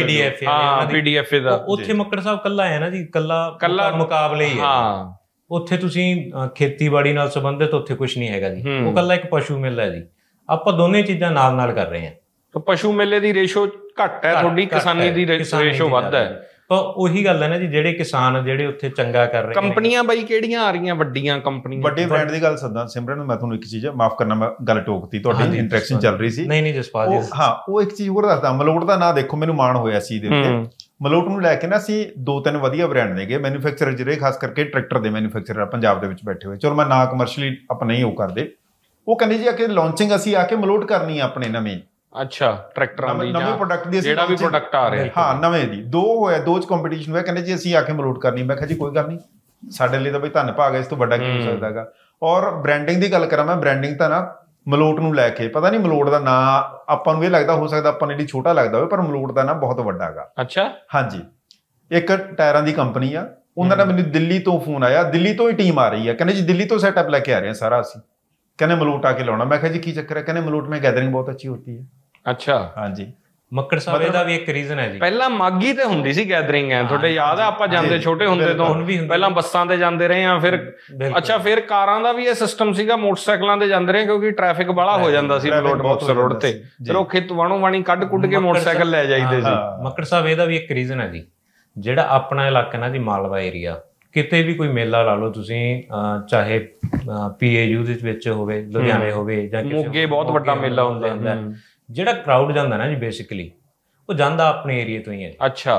ਪੀਡੀਐਫ ਦਾ। ਉੱਥੇ ਮੱਕੜ ਸਾਹਿਬ ਕੱਲਾ ਹੈ ਨਾ ਜੀ, ਕੱਲਾ ਮੁਕਾਬਲੇ ਹੀ ਹੈ। ਉੱਥੇ ਤੁਸੀਂ ਖੇਤੀਬਾੜੀ ਨਾਲ ਸੰਬੰਧਿਤ ਉੱਥੇ ਕੁਛ ਨਹੀਂ ਹੈਗਾ ਜੀ, ਉਹ ਕੱਲਾ ਇੱਕ ਪਸ਼ੂ ਮੇਲਾ ਹੈ ਜੀ। ਆਪਾਂ ਦੋਨੇ ਚੀਜ਼ਾਂ ਨਾਲ ਕਰ ਰਹੇ ਹਾਂ। ਤਾਂ ਪਸ਼ੂ ਮੇਲੇ ਦੀ ਰੇਸ਼ੋ ਘੱਟ ਹੈ, ਤੁਹਾਡੀ ਕਿਸਾਨੀ ਦੀ ਰੇਸ਼ੋ ਵੱਧ ਹੈ। ਪਰ ਉਹੀ ਗੱਲ ਹੈ ਨਾ ਜੀ, ਜਿਹੜੇ ਕਿਸਾਨ ਜਿਹੜੇ ਉੱਥੇ ਚੰਗਾ ਕਰ ਰਹੇ। ਕੰਪਨੀਆਂ ਬਾਈ ਕਿਹੜੀਆਂ ਆ ਰਹੀਆਂ ਵੱਡੀਆਂ ਕੰਪਨੀਆਂ? ਵੱਡੇ ਬ੍ਰਾਂਡ ਦੀ ਗੱਲ ਸੱਦਾ ਸਿਮਰਨ, ਮੈਂ ਤੁਹਾਨੂੰ ਇੱਕ ਚੀਜ਼ ਮਾਫ ਕਰਨਾ, ਮੈਂ ਗੱਲ ਟੋਕਤੀ, ਤੁਹਾਡੀ ਇੰਟਰੈਕਸ਼ਨ ਚੱਲ ਰਹੀ ਸੀ। ਨਹੀਂ ਜਸਪਾਲ ਜੀ, ਹਾਂ ਉਹ ਇੱਕ ਚੀਜ਼ ਹੋਰ ਦੱਸਦਾ, ਮਲੋਟ ਦਾ ਨਾਂ ਦੇਖੋ, ਮੈਨੂੰ ਮਾਣ ਹੋਇਆ ਸੀ ਇਹਦੇ ਉੱਤੇ। ਮਲੋਟ ਨੂੰ ਲੈ ਕੇ ਨਾ ਅਸੀਂ 2-3 ਵਧੀਆ ਬ੍ਰਾਂਡ ਨੇਗੇ ਮੈਨੂਫੈਕਚਰਰ, ਜਿਹੜੇ ਖਾਸ ਕਰਕੇ ਟਰੈਕਟਰ ਦੇ ਮੈਨੂਫੈਕਚਰਰ ਪੰਜਾਬ ਦੇ ਵਿੱਚ ਬੈਠੇ ਹੋਏ। ਚਲੋ ਮੈਂ ਨਾ ਕਮਰਸ਼ੀਅਲੀ ਆਪਾਂ ਨਹੀਂ ਉਹ ਕਰਦੇ, ਉਹ ਕਹਿੰਦੇ ਜੀ ਆ ਕੇ ਲਾਂਚਿੰਗ ਅਸੀਂ ਆ ਕੇ ਮਲੋਟ ਕਰਨੀ ਆ ਆਪਣੇ ਨਵੇਂ। ਅੱਛਾ, ਟਰੈਕਟਰਾਂ ਦੀ ਨਵੇਂ ਪ੍ਰੋਡਕਟ ਦੀ, ਜਿਹੜਾ ਵੀ ਪ੍ਰੋਡਕਟ ਆ ਰਿਹਾ, ਹਾਂ ਨਵੇਂ ਦੀ 2 ਹੋਇਆ, 2 ਚ ਕੰਪੀਟੀਸ਼ਨ ਹੋਇਆ, ਕਹਿੰਦੇ ਜੀ ਅਸੀਂ ਆ ਕੇ ਮਲੋਟ ਕਰਨੀ। ਮੈਂ ਕਿਹਾ ਜੀ ਕੋਈ ਗੱਲ ਨਹੀਂ, ਸਾਡੇ ਲਈ ਤਾਂ ਬਈ ਧੰਨ ਭਾਗ ਹੈ, ਇਸ ਤੋਂ ਵੱਡਾ ਕੀ ਹੋ ਸਕਦਾ ਹੈਗਾ। ਔਰ ਬ੍ਰਾਂਡਿੰਗ ਦੀ ਗੱਲ ਕਰਾਂ ਮੈਂ, ਬ੍ਰਾਂਡਿੰਗ ਤਾਂ ਨਾ ਮਲੋਟ ਨੂੰ ਲੈ ਕੇ, ਪਤਾ ਨਹੀਂ ਮਲੋਟ ਦਾ ਨਾਂ ਆਪਾਂ ਨੂੰ ਇਹ ਲੱਗਦਾ, ਹੋ ਸਕਦਾ ਆਪਾਂ ਨੂੰ ਜਿਹੜੀ ਛੋਟਾ ਲੱਗਦਾ ਹੋਵੇ, ਪਰ ਮਲੋਟ ਦਾ ਨਾਂ ਬਹੁਤ ਵੱਡਾ ਹੈਗਾ। ਅੱਛਾ, ਹਾਂਜੀ, ਇੱਕ ਟਾਇਰਾਂ ਦੀ ਕੰਪਨੀ ਆ, ਉਹਨਾਂ ਦਾ ਮੈਨੂੰ ਦਿੱਲੀ ਤੋਂ ਫੋਨ ਆਇਆ, ਦਿੱਲੀ ਤੋਂ ਹੀ ਟੀਮ ਆ ਰਹੀ ਹੈ, ਕਹਿੰਦੇ ਜੀ ਦਿੱਲੀ ਤੋਂ ਸੈਟਅਪ ਲੈ ਕੇ ਆ ਰਹੇ ਹਾਂ ਸਾਰਾ ਅਸੀਂ, ਕਹਿੰਦੇ ਮਲੋਟ ਆ ਕੇ ਲਾਉਣਾ। ਮੈਂ ਕਿਹਾ ਜੀ ਕੀ ਚੱਕਰ ਹੈ? ਕਹਿੰਦੇ ਮਲੋਟ ਮੇਂ ਗੈਦਰਿੰਗ ਬਹੁਤ ਅੱਛੀ ਹੋਤੀ ਹੈ। ਅੱਛਾ, ਹਾਂਜੀ, ਮੱਕੜ ਸਾਹਿਬ ਦਾ ਵੀ ਇੱਕ ਰੀਜ਼ਨ ਹੈ ਜੀ। ਪਹਿਲਾਂ ਮਾਗੀ ਤੇ ਹੁੰਦੀ ਸੀ ਗੈਦਰਿੰਗ, ਹੈ ਤੁਹਾਡੇ ਯਾਦ ਆ? ਆਪਾਂ ਜਾਂਦੇ ਛੋਟੇ ਹੁੰਦੇ ਤੋਂ, ਪਹਿਲਾਂ ਬੱਸਾਂ ਤੇ ਜਾਂਦੇ ਰਹੇ ਆ, ਫਿਰ ਅੱਛਾ ਫਿਰ ਕਾਰਾਂ ਦਾ ਵੀ ਇਹ ਸਿਸਟਮ ਸੀਗਾ, ਮੋਟਰਸਾਈਕਲਾਂ ਤੇ ਜਾਂਦੇ ਰਹੇ ਕਿਉਂਕਿ ਟ੍ਰੈਫਿਕ ਬੜਾ ਹੋ ਜਾਂਦਾ ਸੀ ਮਲੋਟ ਮੁਕਤਸਰ ਰੋਡ ਤੇ, ਫਿਰ ਉਹ ਖੇਤ ਵਾਣੋਂ ਵਾਣੀ ਕੱਢ ਕੁੱਢ ਕੇ ਮੋਟਰਸਾਈਕਲ ਲੈ ਜਾਈਦੇ ਸੀ। ਮੱਕੜ ਸਾਹਿਬ ਇਹਦਾ ਵੀ ਇੱਕ ਰੀਜ਼ਨ ਹੈ ਜੀ, ਜਿਹੜਾ ਆਪਣਾ ਇਲਾਕਾ ਨਾ ਜੀ ਮਾਲਵਾ ਏਰੀਆ, ਕਿਤੇ ਵੀ ਕੋਈ ਮੇਲਾ ਲਾ ਲਓ ਤੁਸੀਂ, ਚਾਹੇ PAU ਦੇ ਵਿੱਚ ਹੋਵੇ, ਲੁਧਿਆਣੇ ਹੋਵੇ ਜਾਂ ਮੋਗੇ ਬਹੁਤ ਵੱਡਾ ਮੇਲਾ ਹੁੰਦਾ, ਜਿਹੜਾ ਕਰਾਊਡ ਜਾਂਦਾ ਨਾ ਜੀ ਬੇਸਿਕਲੀ ਉਹ ਜਾਂਦਾ ਆਪਣੇ ਏਰੀਏ ਤੋਂ ਹੀ ਹੈ। ਅੱਛਾ,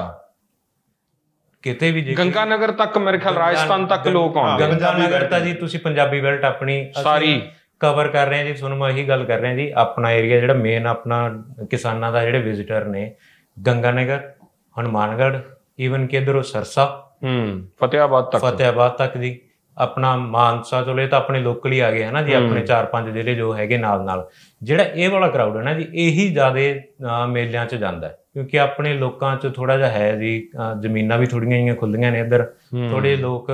ਕਿਤੇ ਵੀ ਗੰਗਾ ਨਗਰ ਤੱਕ, ਮੇਰੇ ਖਿਆਲ ਰਾਜਸਥਾਨ ਤੱਕ ਲੋਕ ਆਉਂਦੇ। ਗੰਗਾ ਨਗਰ ਤਾਂ ਜੀ ਤੁਸੀਂ ਪੰਜਾਬੀ ਬੈਲਟ ਆਪਣੀ ਸਾਰੀ ਕਵਰ ਕਰ ਰਹੇ ਹਾਂ ਜੀ, ਤੁਹਾਨੂੰ ਮੈਂ ਇਹੀ ਗੱਲ ਕਰ ਰਿਹਾ ਜੀ। ਆਪਣਾ ਏਰੀਆ ਜਿਹੜਾ ਮੇਨ ਆਪਣਾ ਕਿਸਾਨਾਂ ਦਾ ਜਿਹੜੇ ਵਿਜ਼ਿਟਰ ਨੇ, ਗੰਗਾ ਨਗਰ, ਹਨੂਮਾਨਗੜ੍ਹ, ਈਵਨ ਕਿ ਇੱਧਰੋਂ ਸਰਸਾ, ਫਤਿਆਬਾਦ ਤੱਕ ਜੀ, ਆਪਣਾ ਮਾਨਸਾ, ਚਲੋ ਇਹ ਤਾਂ ਆਪਣੇ ਲੋਕਲ ਹੀ ਆ ਗਏ ਹੈ ਨਾ ਜੀ, ਆਪਣੇ 4-5 ਜ਼ਿਲ੍ਹੇ ਜੋ ਹੈਗੇ ਨਾਲ। ਜਿਹੜਾ ਇਹ ਵਾਲਾ ਕਰਾਊਡ ਹੈ ਨਾ ਜੀ, ਇਹੀ ਜ਼ਿਆਦਾ ਮੇਲਿਆਂ 'ਚ ਜਾਂਦਾ ਹੈ, ਕਿਉਂਕਿ ਆਪਣੇ ਲੋਕਾਂ 'ਚ ਥੋੜਾ ਜਿਹਾ ਹੈ ਜੀ, ਜ਼ਮੀਨਾਂ ਵੀ ਥੋੜੀਆਂ ਜਿਹੀਆਂ ਖੁੱਲੀਆਂ ਨੇ ਇੱਧਰ, ਥੋੜੇ ਲੋਕ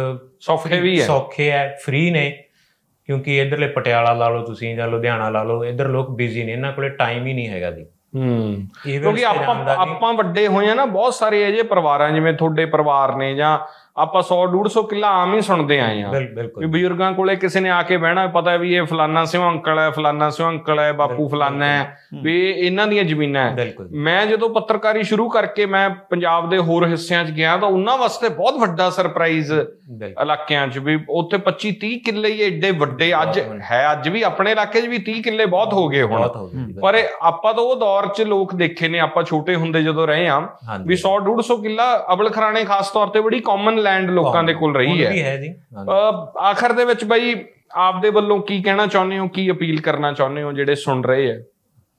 ਸੌਖੇ ਹੈ, ਫ੍ਰੀ ਨੇ, ਕਿਉਂਕਿ ਇੱਧਰਲੇ ਪਟਿਆਲਾ ਲਾ ਲਓ ਤੁਸੀਂ ਜਾਂ ਲੁਧਿਆਣਾ ਲਾ ਲਓ, ਇੱਧਰ ਲੋਕ ਬਿਜ਼ੀ ਨੇ, ਇਹਨਾਂ ਕੋਲੇ ਟਾਈਮ ਹੀ ਨਹੀਂ ਹੈਗਾ ਜੀ। ਕਿਉਂਕਿ ਆਪਾਂ ਵੱਡੇ ਹੋਏ ਆ ਨਾ, ਬਹੁਤ ਸਾਰੇ ਅਜੇ ਪਰਿਵਾਰਾਂ, ਜਿਵੇਂ ਤੁਹਾਡੇ ਪਰਿਵਾਰ ਨੇ, ਜਾਂ ਆਪਾਂ 100-150 ਕਿੱਲਾ ਆਮ ਹੀ ਸੁਣਦੇ ਆਏ ਆ ਵੀ ਬਜ਼ੁਰਗਾਂ ਕੋਲੇ ਕਿਸੇ ਨੇ ਆ ਕੇ ਬਹਿਣਾ, ਪਤਾ ਵੀ ਇਹ ਫਲਾਨਾ ਸਿਓ ਅੰਕਲ ਹੈ, ਫਲਾਨਾ ਸਿਓ ਅੰਕਲ ਹੈ, ਬਾਪੂ ਫਲਾਨਾ ਹੈ, ਵੀ ਇਹਨਾਂ ਦੀਆਂ ਜ਼ਮੀਨਾਂ ਹੈ। ਮੈਂ ਜਦੋਂ ਪੱਤਰਕਾਰੀ ਸ਼ੁਰੂ ਕਰਕੇ ਮੈਂ ਪੰਜਾਬ ਦੇ ਹੋਰ ਹਿੱਸਿਆਂ 'ਚ ਗਿਆ ਤਾਂ ਉਹਨਾਂ ਵਾਸਤੇ ਬਹੁਤ ਵੱਡਾ ਸਰਪ੍ਰਾਈਜ਼ ਇਲਾਕਿਆਂ 'ਚ, ਵੀ ਉੱਥੇ 25-30 ਕਿੱਲੇ ਹੀ ਏਡੇ ਵੱਡੇ ਅੱਜ ਹੈ। ਅੱਜ ਵੀ ਆਪਣੇ ਇਲਾਕੇ 'ਚ ਵੀ 30 ਕਿੱਲੇ ਬਹੁਤ ਹੋ ਗਏ ਹੁਣ, ਪਰ ਆਪਾਂ ਤਾਂ ਉਹ ਦੌਰ 'ਚ ਲੋਕ ਦੇਖੇ ਨੇ, ਆਪਾਂ ਛੋਟੇ ਹੁੰਦੇ ਜਦੋਂ ਰਹੇ ਆ, ਵੀ 100-150 ਕਿੱਲਾ ਅਬਲ ਖਰਾਣੇ ਖਾਸ ਤੌਰ ਤੇ ਬੜੀ ਕਾਮਨ ਲੈਂਡ ਲੋਕਾਂ ਦੇ ਕੋਲ ਰਹੀ ਹੈ। ਆਖਰ ਦੇ ਵਿੱਚ ਬਾਈ ਆਪਦੇ ਵੱਲੋਂ ਕੀ ਕਹਿਣਾ ਚਾਹੁੰਦੇ ਹੋ, ਕੀ ਅਪੀਲ ਕਰਨਾ ਚਾਹੁੰਦੇ ਹੋ ਜਿਹੜੇ ਸੁਣ ਰਹੇ ਹੈ?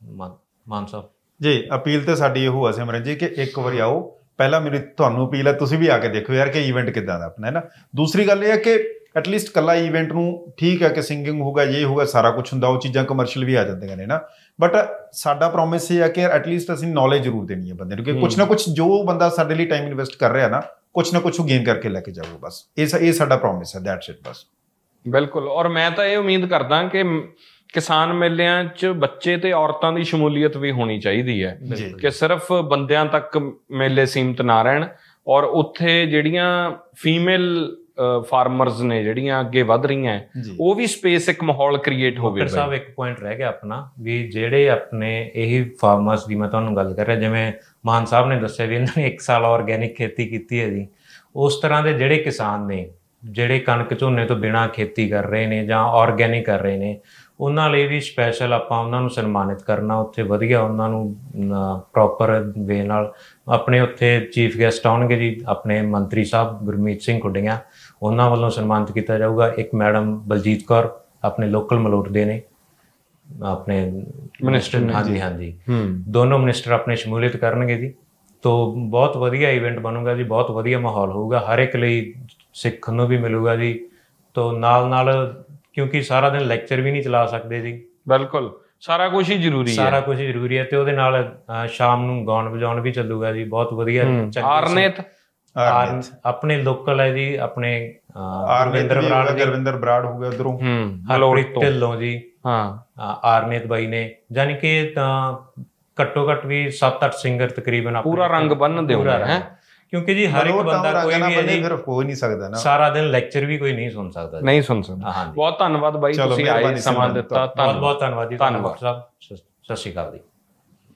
ਮਾਨ ਸਾਹਿਬ ਜੀ, ਅਪੀਲ ਤੇ ਸਾਡੀ ਇਹੋ ਹੈ ਸਿਮਰਨ ਜੀ, ਕਿ ਇੱਕ ਵਾਰੀ ਆਓ। ਪਹਿਲਾਂ ਮੇਰੀ ਤੁਹਾਨੂੰ ਅਪੀਲ ਹੈ, ਤੁਸੀਂ ਵੀ ਆ ਕੇ ਦੇਖੋ ਯਾਰ ਕਿ ਈਵੈਂਟ ਕਿੱਦਾਂ ਦਾ ਆਪਣਾ ਹੈ ਨਾ। ਦੂਸਰੀ ਗੱਲ ਇਹ ਹੈ ਕਿ ਐਟਲੀਸਟ ਕੱਲਾ ਈਵੈਂਟ ਨੂੰ ਠੀਕ ਹੈ ਕਿ ਸਿੰਗਿੰਗ ਹੋਊਗਾ, ਇਹ ਹੋਊਗਾ, ਸਾਰਾ ਕੁਝ ਹੁੰਦਾ, ਉਹ ਚੀਜ਼ਾਂ ਕਮਰਸ਼ੀਅਲ ਵੀ ਆ ਜਾਂਦੀਆਂ ਨੇ ਨਾ, ਬਟ ਸਾਡਾ ਪ੍ਰੋਮਿਸ ਇਹ ਹੈ ਕਿ ਐਟਲੀਸਟ ਅਸੀਂ ਨੌਲੇਜ ਜ਼ਰੂਰ ਦੇਣੀ ਹੈ ਬੰਦੇ ਨੂੰ, ਕਿ ਕੁਝ ਨਾ ਕੁਝ ਜੋ ਬੰਦਾ ਸਾਡੇ ਲਈ ਟਾਈਮ ਇਨਵੈਸਟ ਕਰ ਰਿਹਾ ਨਾ, ਕੁਛ ਨਾ ਕੁਛ ਗੇਨ ਕਰਕੇ ਲੈ ਕੇ ਜਾਊਗਾ, ਬਸ ਇਹ ਸਾਡਾ ਪ੍ਰੋਮਿਸ ਹੈ, ਦੈਟਸ ਇਟ ਬਸ। ਬਿਲਕੁਲ, ਔਰ ਮੈਂ ਤਾਂ ਇਹ ਉਮੀਦ ਕਰਦਾ ਕਿ ਕਿਸਾਨ ਮੇਲਿਆਂ 'ਚ ਬੱਚੇ ਤੇ ਔਰਤਾਂ ਦੀ ਸ਼ਮੂਲੀਅਤ ਵੀ ਹੋਣੀ ਚਾਹੀਦੀ ਹੈ, ਕਿ ਸਿਰਫ ਬੰਦਿਆਂ ਤੱਕ ਮੇਲੇ ਸੀਮਤ ਨਾ ਰਹਿਣ, ਔਰ ਉੱਥੇ ਜਿਹੜੀਆਂ ਫੀਮੇਲ ਫਾਰਮਰਸ ਨੇ ਜਿਹੜੀਆਂ ਅੱਗੇ ਵਧ ਰਹੀਆਂ, ਉਹ ਵੀ ਸਪੇਸ, ਇੱਕ ਮਾਹੌਲ ਕ੍ਰੀਏਟ ਹੋਵੇ। ਡਾਕਟਰ ਸਾਹਿਬ, ਇੱਕ ਪੁਆਇੰਟ ਰਹਿ ਗਿਆ ਆਪਣਾ, ਵੀ ਜਿਹੜੇ ਆਪਣੇ ਇਹੀ ਫਾਰਮਰਸ ਦੀ ਮੈਂ ਤੁਹਾਨੂੰ ਗੱਲ ਕਰ ਰਿਹਾ, ਜਿਵੇਂ ਮਾਨ ਸਾਹਿਬ ਨੇ ਦੱਸਿਆ ਵੀ ਇਹਨਾਂ ਨੇ 1 ਸਾਲ ਆਰਗੈਨਿਕ ਖੇਤੀ ਕੀਤੀ ਹੈ ਜੀ, ਉਸ ਤਰ੍ਹਾਂ ਦੇ ਜਿਹੜੇ ਕਿਸਾਨ ਨੇ, ਜਿਹੜੇ ਕਣਕ ਝੋਨੇ ਤੋਂ ਬਿਨਾਂ ਖੇਤੀ ਕਰ ਰਹੇ ਨੇ ਜਾਂ ਆਰਗੈਨਿਕ ਕਰ ਰਹੇ ਨੇ, ਉਹਨਾਂ ਲਈ ਵੀ ਸਪੈਸ਼ਲ ਆਪਾਂ ਉਹਨਾਂ ਨੂੰ ਸਨਮਾਨਿਤ ਕਰਨਾ, ਉੱਥੇ ਵਧੀਆ ਉਹਨਾਂ ਨੂੰ ਪ੍ਰੋਪਰ ਵੇ ਨਾਲ। ਆਪਣੇ ਉੱਥੇ ਚੀਫ ਗੈਸਟ ਆਉਣਗੇ ਜੀ, ਆਪਣੇ ਮੰਤਰੀ ਸਾਹਿਬ ਗੁਰਮੀਤ ਸਿੰਘ ਖੁੱਡੀਆਂ, ਉਹਨਾਂ ਵੱਲੋਂ ਸਨਮਾਨਿਤ ਕੀਤਾ ਜਾਊਗਾ। ਇੱਕ ਮੈਡਮ ਬਲਜੀਤ ਕੌਰ ਆਪਣੇ ਲੋਕਲ ਮਲੋਟ ਦੇ ਨੇ, ਆਪਣੇ ਮਿਨਿਸਟਰ, ਹਾਂਜੀ, ਦੋਨੋਂ ਮਿਨਿਸਟਰ ਆਪਣੇ ਸ਼ਮੂਲੀਅਤ ਕਰਨਗੇ ਜੀ। ਤੋ ਬਹੁਤ ਵਧੀਆ ਇਵੈਂਟ ਬਣੂਗਾ ਜੀ, ਬਹੁਤ ਵਧੀਆ ਮਾਹੌਲ ਹੋਊਗਾ, ਹਰ ਇੱਕ ਲਈ ਸਿੱਖਣ ਨੂੰ ਵੀ ਮਿਲੂਗਾ ਜੀ। ਤੋ ਨਾਲ ਕਿਉਂਕਿ ਸਾਰਾ ਦਿਨ ਲੈਕਚਰ ਵੀ ਨਹੀਂ ਚਲਾ ਸਕਦੇ ਜੀ, ਬਿਲਕੁਲ ਸਾਰਾ ਕੁਝ ਹੀ ਜ਼ਰੂਰੀ ਹੈ, ਤੇ ਉਹਦੇ ਨਾਲ ਸ਼ਾਮ ਨੂੰ ਗਾਉਣ ਵਜਾਉਣ ਵੀ ਚੱਲੂਗਾ ਜੀ, ਬਹੁਤ ਵਧੀਆ। ਆਰਨੇਤ ਆਪਣੇ ਲੋਕਲ ਹੈ ਜੀ, ਆਪਣੇ ਗੁਰਵਿੰਦਰ ਬਰਾੜ ਹੋ ਗਿਆ ਉਧਰੋਂ, ਹਰਪ੍ਰੀਤ ਢਿੱਲੋਂ ਜੀ, ਆਰਨੇਤ ਬਾਈ ਨੇ, ਜਾਨੀ ਕਿ ਘੱਟੋ ਘੱਟ ਵੀ 7-8 ਸਿੰਗਰ ਤਕਰੀਬਨ ਪੂਰਾ ਰੰਗ ਬੰਨ੍ਹਦੇ ਹੋਣੇ ਹੈ। ਕਿਉਂਕਿ ਜੀ ਹਰ ਇੱਕ ਬੰਦਾ ਕੋਈ ਵੀ ਜੀ ਫਿਰ ਹੋ ਨਹੀਂ ਸਕਦਾ ਨਾ, ਸਾਰਾ ਦਿਨ ਲੈਕਚਰ ਵੀ ਕੋਈ ਨਹੀਂ ਸੁਣ ਸਕਦਾ, ਨਹੀਂ ਸੁਣ ਸਕਦਾ। ਬਹੁਤ ਧੰਨਵਾਦ ਬਾਈ, ਤੁਸੀਂ ਆਏ, ਸਮਾਂ ਦਿੱਤਾ, ਬਹੁਤ ਬਹੁਤ ਧੰਨਵਾਦ ਜੀ। ਧੰਨਵਾਦ ਸਾਹਿਬ, ਸਤਿ ਸ਼੍ਰੀ ਅਕਾਲ ਜੀ।